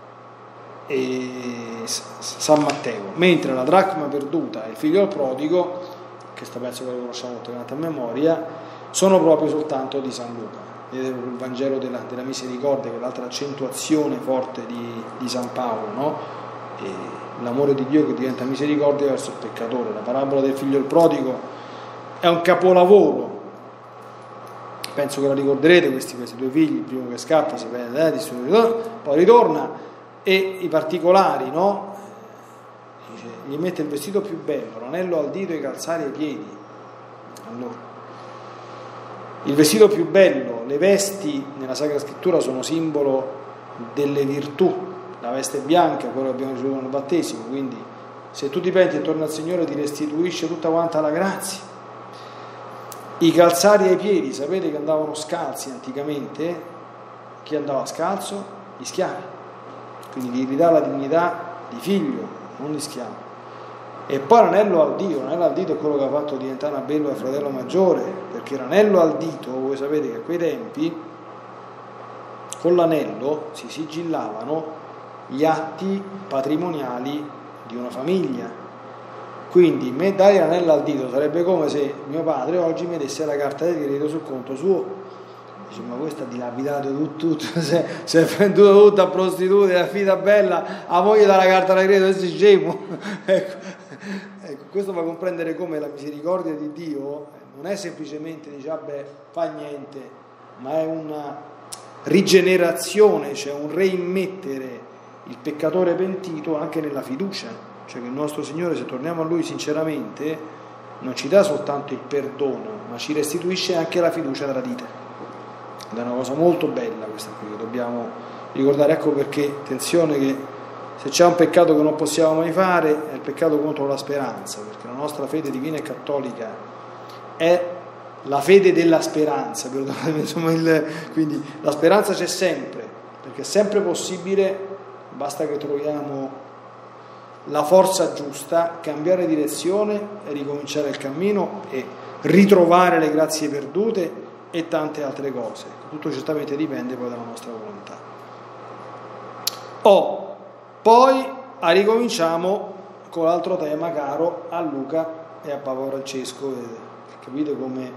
e San Matteo, mentre la dracma perduta e il figlio prodigo, che sta penso che lo conosciamo tutti quanti a memoria, sono proprio soltanto di San Luca. Vedete il Vangelo della, della misericordia, che è l'altra accentuazione forte di, di San Paolo, no? E l'amore di Dio che diventa misericordia verso il peccatore. La parabola del figlio prodigo è un capolavoro, penso che la ricorderete, questi, questi due figli, il primo che scappa, si prende, eh, poi ritorna, e i particolari, no? Dice, gli mette il vestito più bello, l'anello al dito e i calzari ai piedi. Allora, il vestito più bello, le vesti nella Sacra Scrittura sono simbolo delle virtù, la veste bianca, quello che abbiamo ricevuto nel battesimo, quindi se tu ti penti e torni al Signore ti restituisce tutta quanta la grazia. I calzari ai piedi, sapete che andavano scalzi anticamente? Chi andava scalzo? Gli schiavi. Quindi gli ridà la dignità di figlio, non di schiavo. E poi l'anello al dito, l'anello al dito è quello che ha fatto diventare Abello il fratello maggiore, perché l'anello al dito, voi sapete che a quei tempi con l'anello si sigillavano gli atti patrimoniali di una famiglia. Quindi me dare l'anello al dito sarebbe come se mio padre oggi mi desse la carta di credito sul conto suo. Dice, ma questo ha dilapidato tutto, tutto si, è, si è venduto tutto a prostitute, a fida bella, a moglie dalla carta di credito, questo è scemo. ecco, ecco, questo fa comprendere come la misericordia di Dio non è semplicemente, dice, vabbè, fa niente, ma è una rigenerazione, cioè un reimmettere il peccatore pentito anche nella fiducia, cioè che il nostro Signore, se torniamo a Lui sinceramente, non ci dà soltanto il perdono, ma ci restituisce anche la fiducia tradita. Ed è una cosa molto bella questa qui, che dobbiamo ricordare. Ecco perché, attenzione, che se c'è un peccato che non possiamo mai fare è il peccato contro la speranza, perché la nostra fede divina e cattolica è la fede della speranza, insomma, il, quindi la speranza c'è sempre, perché è sempre possibile, basta che troviamo la forza giusta, cambiare direzione e ricominciare il cammino e ritrovare le grazie perdute e tante altre cose. Tutto certamente dipende poi dalla nostra volontà. Oh, poi ricominciamo con l'altro tema caro a Luca e a Papa Francesco, vedete? capite come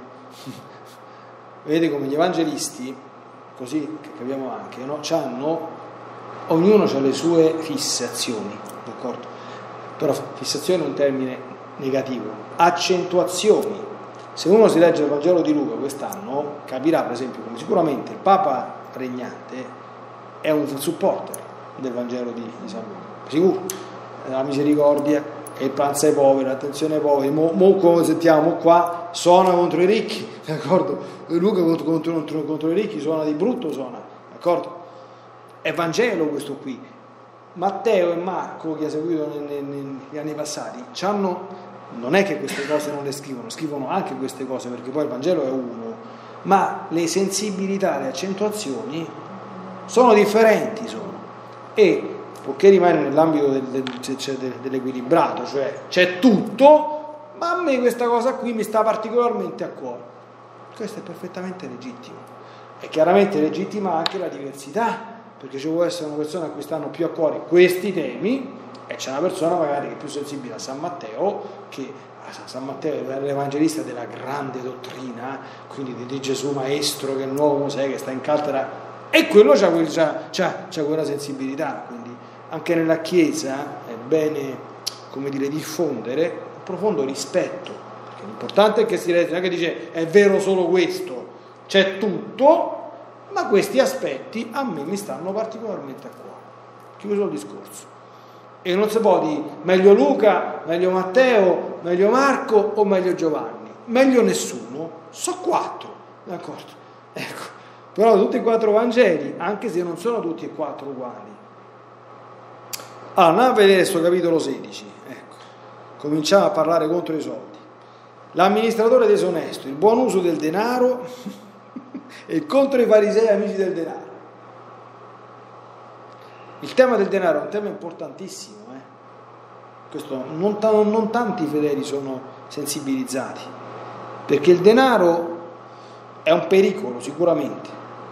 vedete come gli evangelisti, così che capiamo anche, no? C'hanno, ognuno ha le sue fissazioni, d'accordo? Però fissazione è un termine negativo, accentuazioni. Se uno si legge il Vangelo di Luca quest'anno capirà per esempio come sicuramente il Papa regnante è un supporter del Vangelo di San Luca, sicuro, la misericordia e il pranzo ai poveri, l'attenzione ai poveri, mo, mo come sentiamo qua suona contro i ricchi, d'accordo? Luca contro, contro, contro, contro i ricchi suona di brutto, suona, d'accordo? È Vangelo questo qui. Matteo e Marco, che ha seguito negli anni passati, c'hanno, non è che queste cose non le scrivono, scrivono anche queste cose perché poi il Vangelo è uno, ma le sensibilità, le accentuazioni sono differenti, sono, e poiché rimane nell'ambito del, del, del, dell'equilibrato, cioè c'è tutto, ma a me questa cosa qui mi sta particolarmente a cuore. Questo è perfettamente legittimo. È chiaramente legittima anche la diversità, perché ci può essere una persona a cui stanno più a cuore questi temi e c'è una persona magari che è più sensibile a San Matteo, che San Matteo è l'evangelista della grande dottrina, quindi di Gesù maestro, che è il nuovo Mosè, che sta in cattedra, e quello c'ha, quel, c'ha, c'ha, c'ha quella sensibilità. Quindi anche nella Chiesa è bene, come dire, diffondere un profondo rispetto, perché l'importante è che si legge, non è che dice è vero solo questo, c'è tutto, ma questi aspetti a me mi stanno particolarmente a cuore. Chiuso il discorso. E non si può dire meglio Luca, meglio Matteo, meglio Marco o meglio Giovanni, meglio nessuno, so quattro, d'accordo? Ecco, però tutti e quattro Vangeli, anche se non sono tutti e quattro uguali. Allora, andiamo a vedere questo capitolo sedici, ecco, cominciamo a parlare contro i soldi. L'amministratore disonesto, il buon uso del denaro e contro i farisei amici del denaro. Il tema del denaro è un tema importantissimo, eh? Questo, non, t- non tanti fedeli sono sensibilizzati, perché il denaro è un pericolo sicuramente,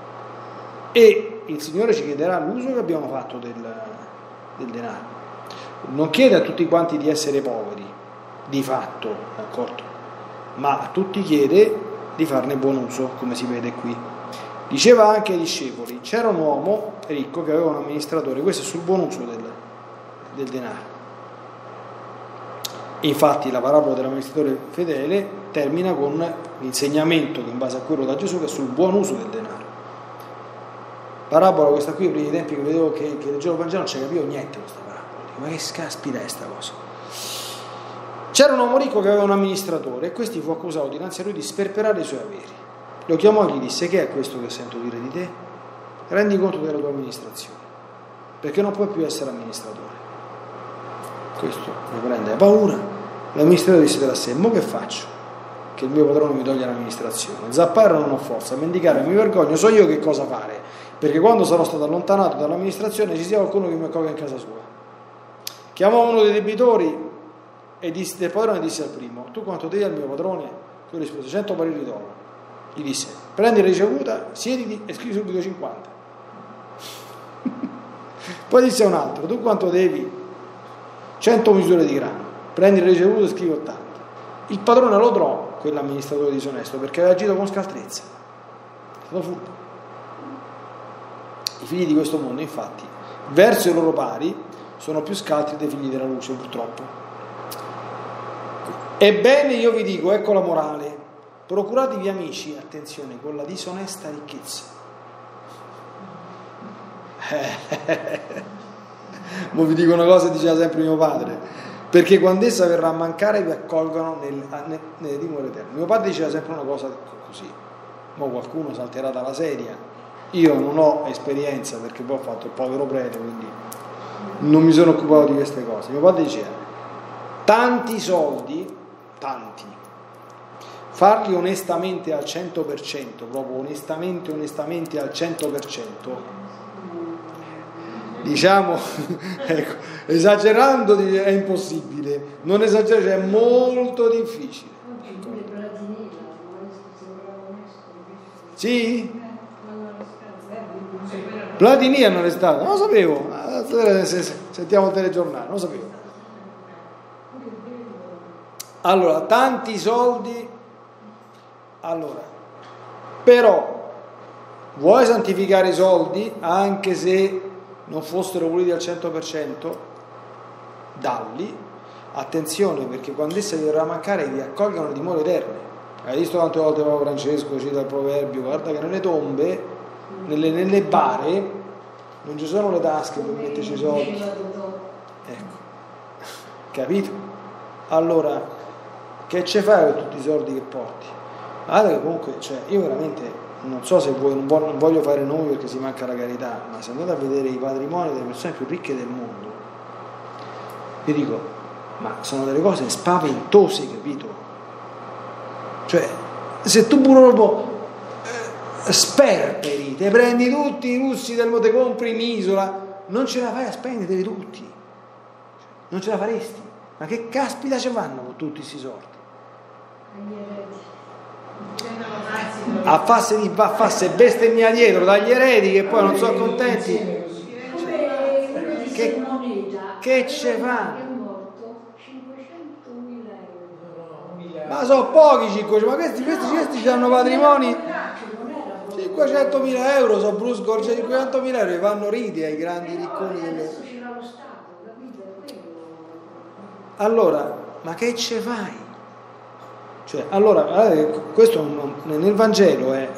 e il Signore ci chiederà l'uso che abbiamo fatto del, del denaro. Non chiede a tutti quanti di essere poveri, di fatto, d'accordo? Ma a tutti chiede di farne buon uso, come si vede qui. Diceva anche ai discepoli, c'era un uomo ricco che aveva un amministratore, questo è sul buon uso del, del denaro. Infatti la parabola dell'amministratore fedele termina con l'insegnamento che in base a quello da Gesù che è sul buon uso del denaro. Parabola questa qui, ai primi tempi che vedevo che, che leggevo il Vangelo non ci capivo niente questa parabola, dico, ma che caspita è sta cosa? C'era un uomo ricco che aveva un amministratore e questi fu accusato dinanzi a lui di sperperare i suoi averi. Lo chiamò e gli disse: che è questo che sento dire di te? Rendi conto della tua amministrazione, perché non puoi più essere amministratore. Questo mi prende paura. L'amministratore disse a sé: mo che faccio? Che il mio padrone mi toglie l'amministrazione. Zappare non ho forza, mendicare mi vergogno, so io che cosa fare, perché quando sarò stato allontanato dall'amministrazione ci sia qualcuno che mi accolga in casa sua. Chiamò uno dei debitori e disse, del padrone disse al primo: tu quanto devi al mio padrone? Lui rispose: cento barili d'oro. Gli disse: prendi la ricevuta, siediti e scrivi subito cinquanta. Poi disse a un altro: tu quanto devi? cento misure di grano. Prendi la ricevuta e scrivi ottanta. Il padrone lo trovò, quell'amministratore disonesto, perché aveva agito con scaltrezza, è stato furbo. I figli di questo mondo, infatti, verso i loro pari sono più scaltri dei figli della luce, purtroppo. Ebbene io vi dico, ecco la morale: procuratevi amici, attenzione, con la disonesta ricchezza. Mo vi dico una cosa, diceva sempre mio padre: perché quando essa verrà a mancare vi accolgono nel, nel, nelle dimore eterne. Mio padre diceva sempre una cosa così. Mo qualcuno salterà dalla sedia. Io non ho esperienza perché poi ho fatto il povero prete, quindi non mi sono occupato di queste cose. Mio padre diceva: tanti soldi, tanti, farli onestamente al cento per cento, proprio onestamente, onestamente al cento per cento, diciamo, ecco, esagerando è impossibile, non esagerare, cioè è molto difficile. Sì? Platini non è stato, non lo sapevo, sentiamo il telegiornale, non lo sapevo. Allora, tanti soldi Allora, però, vuoi santificare i soldi anche se non fossero puliti al cento per cento? Dalli, attenzione, perché quando essa vi verrà a mancare vi accolgano le dimore eterne. Hai visto quante volte Papa Francesco cita il proverbio? Guarda che nelle tombe, nelle, nelle bare, non ci sono le tasche per metterci i soldi. Ecco, capito? Allora, che ce fai con tutti i soldi che porti? Guarda che comunque, cioè, io veramente non so se voi, non voglio, non voglio fare nomi perché si manca la carità, ma se andate a vedere i patrimoni delle persone più ricche del mondo, io dico, ma sono delle cose spaventose, capito? Cioè, se tu pure proprio eh, sperperi, te prendi tutti i russi del mondo, te compri in isola, non ce la fai a spenderli tutti, non ce la faresti. Ma che caspita ci vanno con tutti questi soldi? A farsi, a farsi bestemmia dietro dagli eredi che poi non sono contenti. Che, che ce fanno? Ma sono pochi cinquecento, ma questi, questi, questi hanno patrimoni cinquecentomila euro, sono Bruce Gorgia, cinquecentomila euro, e vanno ridi ai grandi ricconi delle... Allora, ma che ce fai? Cioè, allora, questo nel Vangelo è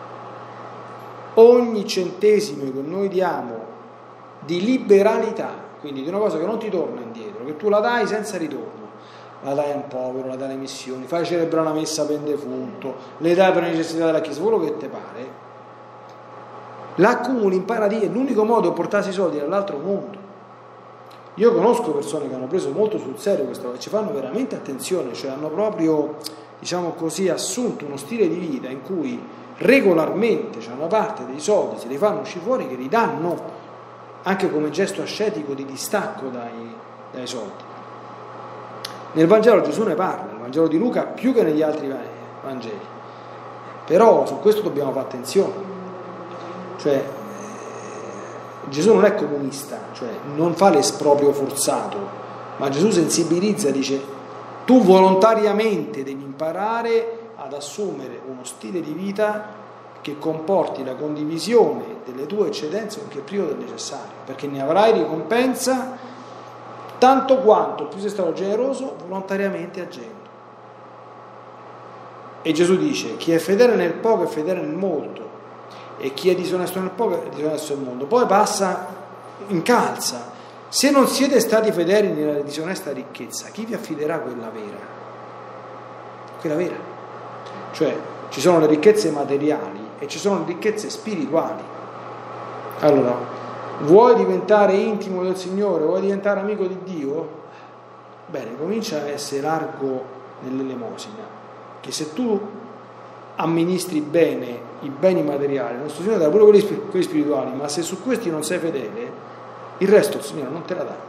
ogni centesimo che noi diamo di liberalità, quindi di una cosa che non ti torna indietro, che tu la dai senza ritorno, la dai a un povero, la dai alle missioni, fai celebrare una messa per un defunto, le dai per le necessità della Chiesa, quello che ti pare, l'accumuli in paradiso, è l'unico modo per portarsi i soldi dall'altro mondo. Io conosco persone che hanno preso molto sul serio questa cosa, ci fanno veramente attenzione, cioè hanno proprio, diciamo così, assunto uno stile di vita in cui regolarmente c'è una parte dei soldi, se li fanno uscire fuori, che li danno anche come gesto ascetico di distacco dai, dai soldi. Nel Vangelo Gesù ne parla, nel Vangelo di Luca più che negli altri Vangeli, però su questo dobbiamo fare attenzione, cioè Gesù non è comunista, cioè non fa l'esproprio forzato, ma Gesù sensibilizza, dice tu volontariamente devi imparare ad assumere uno stile di vita che comporti la condivisione delle tue eccedenze anche privo del necessario, perché ne avrai ricompensa tanto quanto più sei stato generoso volontariamente agendo. E Gesù dice chi è fedele nel poco è fedele nel molto, e chi è disonesto nel poco è disonesto nel mondo. Poi passa, incalza, se non siete stati fedeli nella disonesta ricchezza, chi vi affiderà quella vera? Quella vera. Cioè, ci sono le ricchezze materiali e ci sono le ricchezze spirituali. Allora, vuoi diventare intimo del Signore, vuoi diventare amico di Dio? Bene, comincia a essere largo nell'elemosina, che se tu amministri bene i beni materiali, il nostro Signore dà pure quelli, quelli spirituali, ma se su questi non sei fedele, il resto il Signore non te la dà.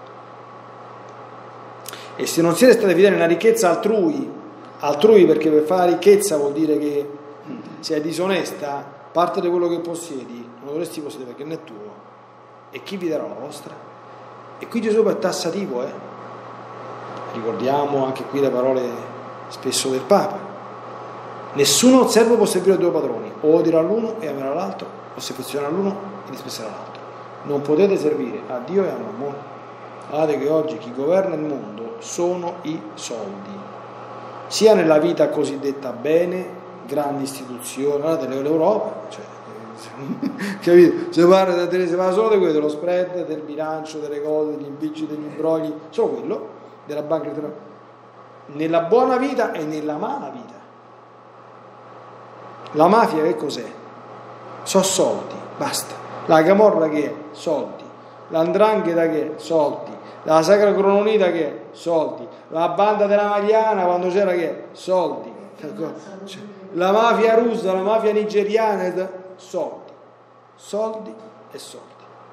E se non siete stati fedeli nella ricchezza altrui, altrui perché per fare la ricchezza vuol dire che se è disonesta, parte di quello che possiedi non dovresti possedere perché non è tuo, e chi vi darà la vostra? E qui Gesù è tassativo, eh? Ricordiamo anche qui le parole spesso del Papa. Nessuno servo può servire due padroni, o odierà l'uno e amerà l'altro, o si affezionerà all'uno e disprezzerà l'altro. Non potete servire a Dio e a Mammona. Guardate che oggi chi governa il mondo sono i soldi, sia nella vita cosiddetta bene, grandi istituzioni, guardate l'Europa, cioè, capito? Si parla, si parla solo di quello, dello spread, del bilancio, delle cose, degli impicci, degli imbrogli, solo quello, della banca, nella buona vita e nella mala vita. La mafia che cos'è? So soldi, basta. La camorra che è? Soldi. L'andrangheta che è? Soldi. La Sacra Coronita che è? Soldi. La banda della Magliana quando c'era che è? Soldi. La mafia russa, la mafia nigeriana, soldi. Soldi e soldi.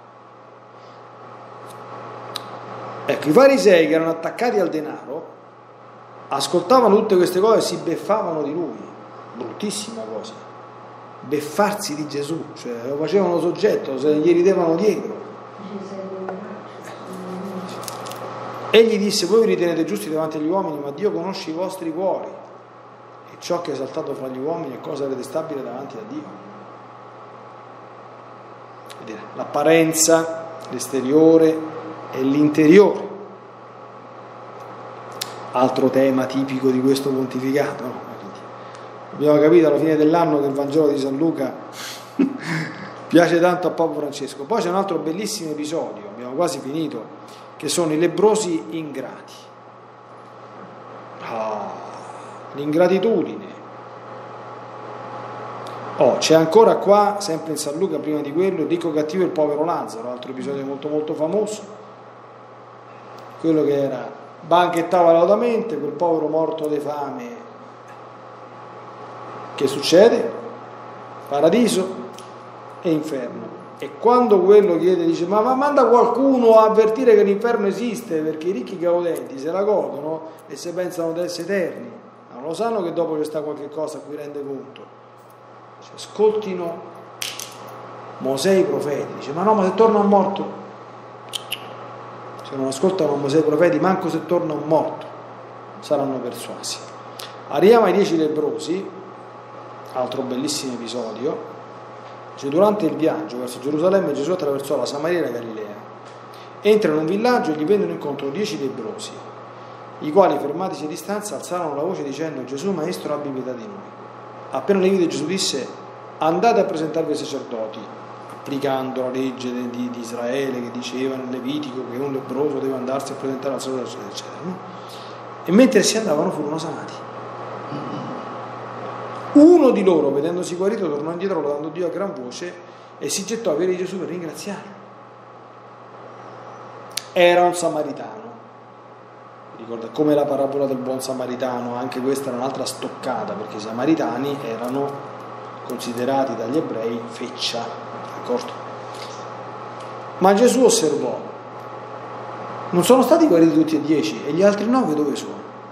Ecco, i farisei che erano attaccati al denaro ascoltavano tutte queste cose e si beffavano di lui. Bruttissima cosa, beffarsi di Gesù, cioè lo facevano soggetto, se gli ridevano dietro. Egli disse: voi vi ritenete giusti davanti agli uomini, ma Dio conosce i vostri cuori. E ciò che è esaltato fra gli uomini è cosa detestabile davanti a Dio. Vedete, l'apparenza, l'esteriore e l'interiore. Altro tema tipico di questo pontificato, no? Abbiamo capito alla fine dell'anno che il Vangelo di San Luca piace tanto a Papa Francesco. Poi c'è un altro bellissimo episodio, abbiamo quasi finito, che sono i lebbrosi ingrati. Ah, l'ingratitudine. Oh, c'è ancora qua, sempre in San Luca, prima di quello, il ricco cattivo e il povero Lazzaro, altro episodio molto molto famoso, quello che era banchettava laudamente, quel povero morto di fame. Che succede? Paradiso e inferno. E quando quello chiede, dice: ma, ma manda qualcuno a avvertire che l'inferno esiste, perché i ricchi gaudenti se la godono e se pensano di essere eterni, non lo sanno che dopo c'è sta qualche cosa a cui rende conto. Cioè, ascoltino Mosè e i profeti. Dice: ma no, ma se torna un morto, se non ascoltano Mosè e i profeti, manco se torna un morto saranno persuasi. Arriviamo ai dieci lebbrosi. Altro bellissimo episodio. Cioè, durante il viaggio verso Gerusalemme Gesù attraversò la Samaria e la Galilea. Entra in un villaggio e gli vengono incontro dieci lebbrosi, i quali, fermatisi a distanza, alzarono la voce dicendo: Gesù Maestro, abbi pietà di noi. Appena li vide, Gesù disse: andate a presentarvi ai sacerdoti, applicando la legge di, di Israele che diceva nel Levitico che un lebbroso deve andarsi a presentare al sacerdote, eccetera. E mentre si andavano furono sanati. Uno di loro, vedendosi guarito, tornò indietro lodando Dio a gran voce e si gettò a piedi di Gesù per ringraziarlo. Era un samaritano. Ricorda, come la parabola del buon samaritano, anche questa era un'altra stoccata, perché i samaritani erano considerati dagli ebrei feccia, d'accordo? Ma Gesù osservò: non sono stati guariti tutti e dieci, e gli altri nove dove sono?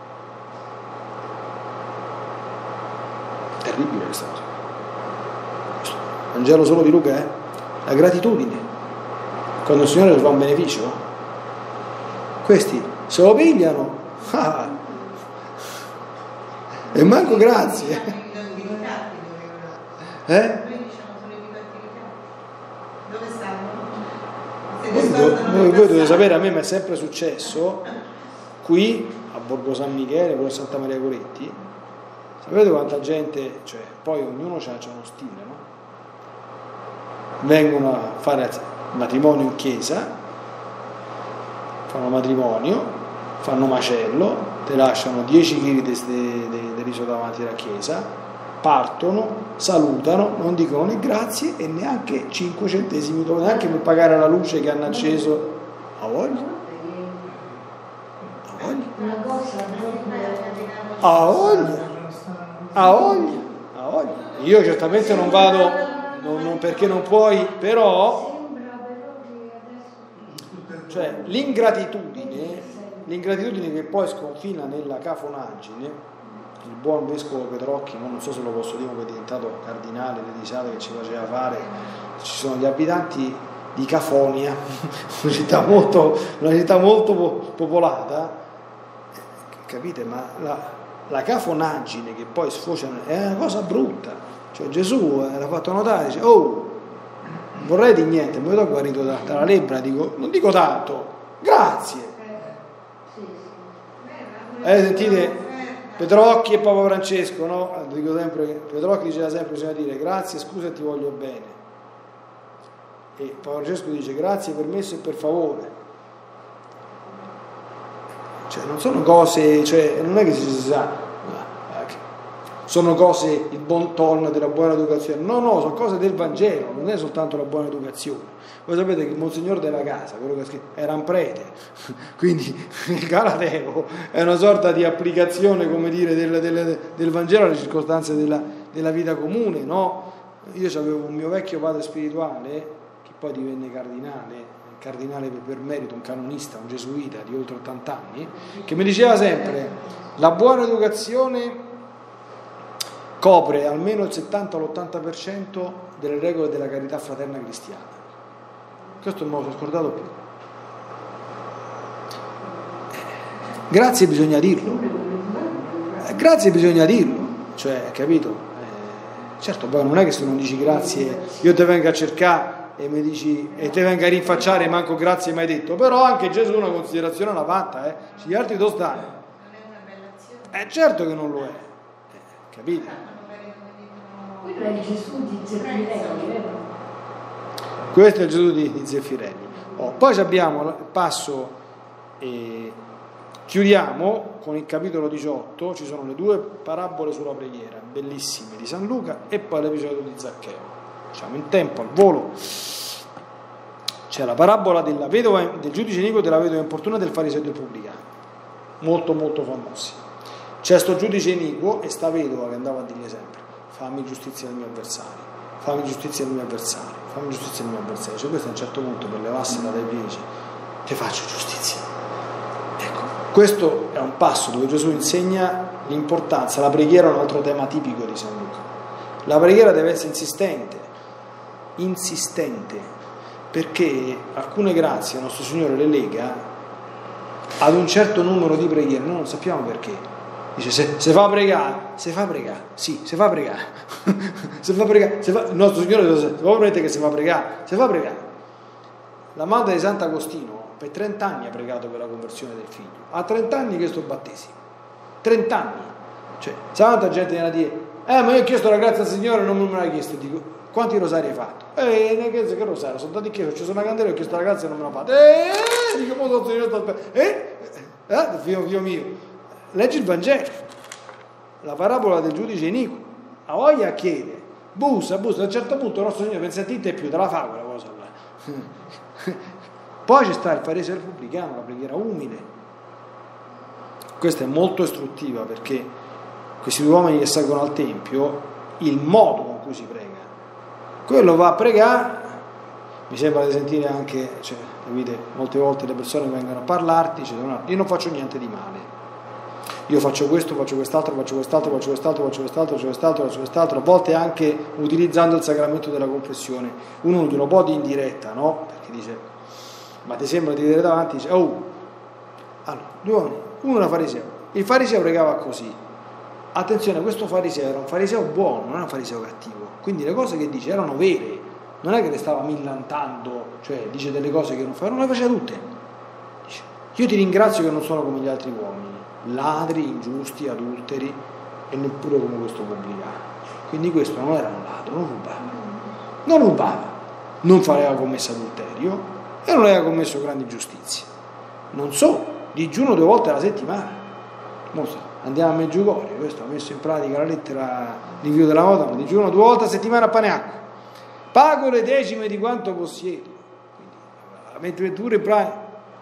Terribile questa cosa. Vangelo solo di Luca, eh? La gratitudine. Quando il Signore fa un beneficio, questi se lo pigliano, ah, e manco grazie. Eh? Voi, voi dovete sapere, a me mi è sempre successo qui a Borgo San Michele, con Santa Maria Coretti. Sapete quanta gente, cioè, poi ognuno c'ha, c'ha uno stile, no? Vengono a fare matrimonio in chiesa, fanno matrimonio, fanno macello, te lasciano dieci chili di riso davanti alla chiesa, partono, salutano, non dicono né grazie e neanche cinque centesimi, neanche per pagare la luce che hanno acceso. A voglia? A voglia? A voglia? A voglia? A voglia? Io certamente non vado, non, non, perché non puoi, però... Cioè, l'ingratitudine, l'ingratitudine che poi sconfina nella cafonaggine, il buon vescovo Petrocchi, non so se lo posso dire, che è diventato cardinale di Risale, che ci faceva fare, ci sono gli abitanti di Cafonia, una città molto, una città molto popolata, capite? Ma la, la cafonaggine che poi sfocia è una cosa brutta. Cioè Gesù l'ha fatto notare, dice: oh, vorrei di niente, mi ho guarito da, dalla lebbra, dico, non dico tanto, grazie. Eh, sentite, Petrocchi e Papa Francesco, no? Dico sempre, Petrocchi diceva sempre: bisogna dire grazie, scusa e ti voglio bene. E Papa Francesco dice: grazie, permesso e per favore. Cioè non sono cose, cioè non è che si sa, sono cose, il bon ton della buona educazione, no no, sono cose del Vangelo, non è soltanto la buona educazione. Voi sapete che il Monsignor della Casa, quello che ha scritto, era un prete, quindi il Galateo è una sorta di applicazione, come dire, del, del, del Vangelo alle circostanze della, della vita comune, no? Io avevo un mio vecchio padre spirituale che poi divenne cardinale, cardinale per merito, un canonista, un gesuita di oltre ottanta anni, che mi diceva sempre: la buona educazione copre almeno il settanta all'ottanta per cento delle regole della carità fraterna cristiana. Questo non me lo sono scordato più. Grazie bisogna dirlo. Grazie bisogna dirlo. cioè, capito? Eh, certo, poi non è che se non dici grazie io te vengo a cercare e mi dici e te venga a rinfacciare manco grazie mai detto, però anche Gesù una considerazione la fatta, eh. Se gli altri dove stanno? Non è una bella azione. Eh certo che non lo è, eh, capite? Quello è il Gesù di Zeffirelli, vero? Questo è il Gesù di, di Zeffirelli. Oh, poi abbiamo il passo, eh, chiudiamo con il capitolo diciotto, ci sono le due parabole sulla preghiera, bellissime, di San Luca, e poi l'episodio di Zaccheo. Facciamo in tempo, al volo. C'è la parabola della vedova, del giudice iniquo, della vedova importuna, del fariseo e del pubblicano, molto molto famosi. C'è sto giudice iniquo e sta vedova che andava a dirgli sempre: fammi giustizia del mio avversario, fammi giustizia del mio avversario, fammi giustizia del mio avversario. Cioè questo a un certo punto, per levarsela dai piedi, ti faccio giustizia. Ecco, questo è un passo dove Gesù insegna l'importanza. La preghiera è un altro tema tipico di San Luca. La preghiera deve essere insistente, insistente, perché alcune grazie il nostro Signore le lega ad un certo numero di preghiere, noi non sappiamo perché. Dice, se, se fa pregare, se fa pregare, sì, se fa pregare, se fa pregare, se fa, il nostro Signore vuoi prendere che se fa pregare, se fa pregare. La madre di Sant'Agostino per trenta anni ha pregato per la conversione del figlio, a trenta anni che sto battesimo, trenta anni, cioè, sa quanta gente viene a dire, eh ma io ho chiesto la grazia al Signore e non me l'ha chiesto, dico, quanti rosari hai fatto? Eh, ne che, che rosario, sono andato in chiesa, ci sono una candela e ho chiesto la grazia e non me l'ha fatta, eh, dico, mo sono Signore, sto aspettando, eh, eh, figlio, figlio mio. Leggi il Vangelo, la parabola del giudice iniquo, ha voglia chiede, bussa, bussa, a un certo punto il nostro Signore pensa a te e più, te la fa quella cosa là. Poi ci sta il fariseo e il pubblicano, la preghiera umile. Questa è molto istruttiva, perché questi due uomini che salgono al Tempio, il modo con cui si prega, quello va a pregare, mi sembra di sentire anche, cioè, capite, molte volte le persone vengono a parlarti, dice, no, io non faccio niente di male, io faccio questo, faccio quest'altro, faccio quest'altro, faccio quest'altro, faccio quest'altro, faccio quest'altro, faccio quest'altro, a volte anche utilizzando il sacramento della confessione. Uno usa un po' di indiretta, no? Perché dice, ma ti sembra di vedere davanti? Dice, oh, allora, due uomini, uno era fariseo, il fariseo pregava così. Attenzione, questo fariseo era un fariseo buono, non era un fariseo cattivo, quindi le cose che dice erano vere, non è che le stava millantando, cioè dice delle cose che non fa, non le faceva tutte. Dice, io ti ringrazio che non sono come gli altri uomini, ladri, ingiusti, adulteri e neppure come questo pubblicano. Quindi questo non era un ladro, non rubava, non rubava, non aveva commesso adulterio e non aveva commesso grandi ingiustizie. Non so, digiuno due volte alla settimana. Non so, andiamo a Meggiugorio, questo ha messo in pratica la lettera di Pio della Moda, ma digiuno due volte a settimana a pane e acqua. Pago le decime di quanto possiedo. Quindi, mentre tu in pratica.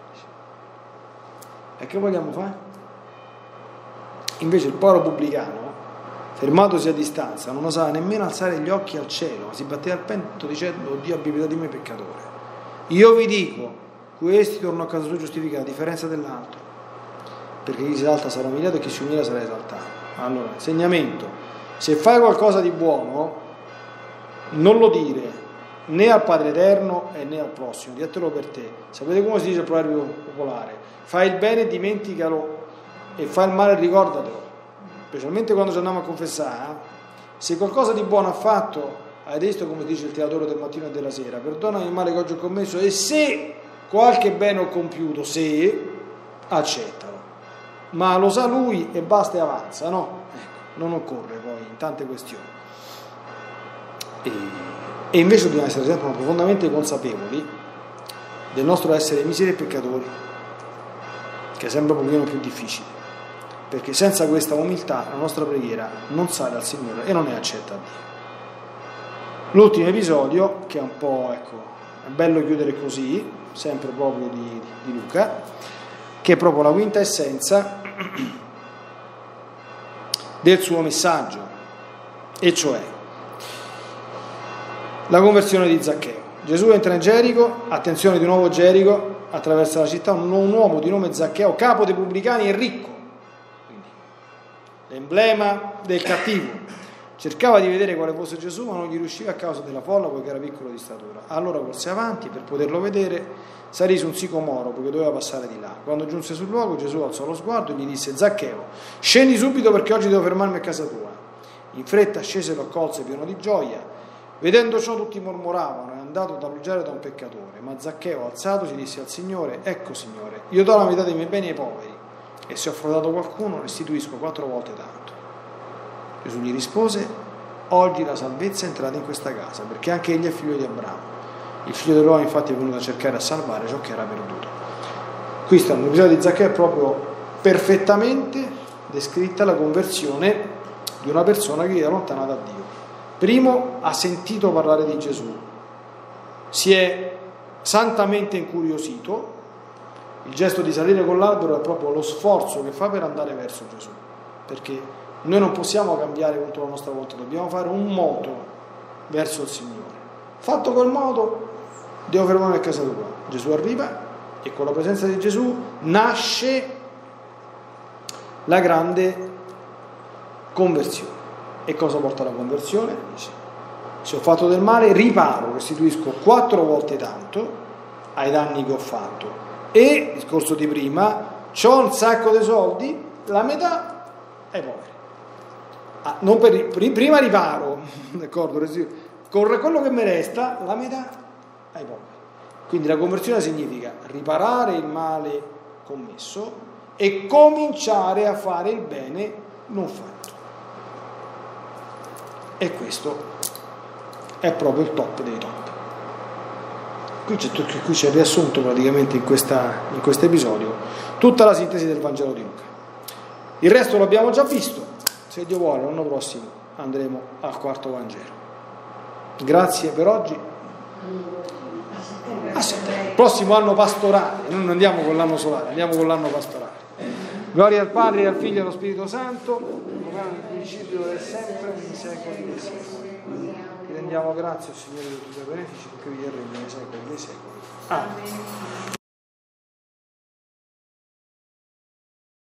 E che vogliamo fare? Invece il povero pubblicano, fermatosi a distanza, non osava nemmeno alzare gli occhi al cielo, ma si batteva al petto dicendo: Dio abbia pietà di me peccatore. Io vi dico, questi tornano a casa sua giustificati, a differenza dell'altro, perché chi si esalta sarà umiliato e chi si umilia sarà esaltato. Allora, insegnamento: se fai qualcosa di buono, non lo dire né al Padre Eterno e né al prossimo, ditelo per te. Sapete come si dice il proverbio popolare? Fai il bene e dimenticalo, e fai il male ricordatelo, specialmente quando ci andiamo a confessare. Se qualcosa di buono ha fatto, hai visto come dice il teatore del mattino e della sera, perdona il male che oggi ho commesso, e se qualche bene ho compiuto, se, accettalo, ma lo sa lui e basta e avanza, no? Ecco, non occorre poi in tante questioni. E, e invece dobbiamo essere sempre profondamente consapevoli del nostro essere miseri e peccatori, che è sempre un pochino più difficile, perché senza questa umiltà la nostra preghiera non sale al Signore e non è accetta a Dio. L'ultimo episodio, che è un po', ecco, è bello chiudere così, sempre proprio di, di Luca, che è proprio la quinta essenza del suo messaggio, e cioè la conversione di Zaccheo. Gesù entra in Gerico, attenzione, di nuovo Gerico, attraversa la città un, un uomo di nome Zaccheo, capo dei pubblicani e ricco, quindi l'emblema del cattivo. Cercava di vedere quale fosse Gesù, ma non gli riusciva a causa della folla, poiché era piccolo di statura. Allora corse avanti, per poterlo vedere salì su un sicomoro, perché doveva passare di là. Quando giunse sul luogo, Gesù alzò lo sguardo e gli disse: Zaccheo, scendi subito, perché oggi devo fermarmi a casa tua. In fretta scese e lo accolse pieno di gioia. Vedendo ciò tutti mormoravano: è andato da alloggiare da un peccatore. Ma Zaccheo, alzatosi, disse al Signore: ecco, Signore, io do la metà dei miei beni ai poveri, e se ho frodato qualcuno restituisco quattro volte tanto. Gesù gli rispose: oggi la salvezza è entrata in questa casa, perché anche egli è figlio di Abramo. Il figlio dell'uomo infatti è venuto a cercare e a salvare ciò che era perduto. Qui sta l'episodio di Zaccheo, è proprio perfettamente descritta la conversione di una persona che era lontana da Dio. Primo, ha sentito parlare di Gesù, si è santamente incuriosito. Il gesto di salire con l'albero è proprio lo sforzo che fa per andare verso Gesù, perché noi non possiamo cambiare contro la nostra volontà, dobbiamo fare un moto verso il Signore. Fatto quel moto, devo fermarmi a casa tua. Gesù arriva e con la presenza di Gesù nasce la grande conversione. E cosa porta alla conversione? Dice: se ho fatto del male, riparo, restituisco quattro volte tanto ai danni che ho fatto. E, discorso di prima, c'ho un sacco di soldi, la metà ai poveri. Ah, non per, prima riparo, d'accordo? Con quello che mi resta, la metà ai poveri. Quindi la conversione significa riparare il male commesso e cominciare a fare il bene non fatto. E questo è proprio il top dei top. Qui c'è, qui c'è riassunto praticamente in questa, in questo episodio tutta la sintesi del Vangelo di Luca. Il resto l'abbiamo già visto. Se Dio vuole, l'anno prossimo andremo al quarto Vangelo. Grazie per oggi. A settembre. Prossimo anno pastorale. Noi non andiamo con l'anno solare, andiamo con l'anno pastorale. Gloria al Padre, al Figlio e allo Spirito Santo, come al principio e sempre, nei secoli dei secoli. Ti rendiamo grazie, Signore, dei tuoi benefici, perché vi regni nei secoli dei secoli. Amen.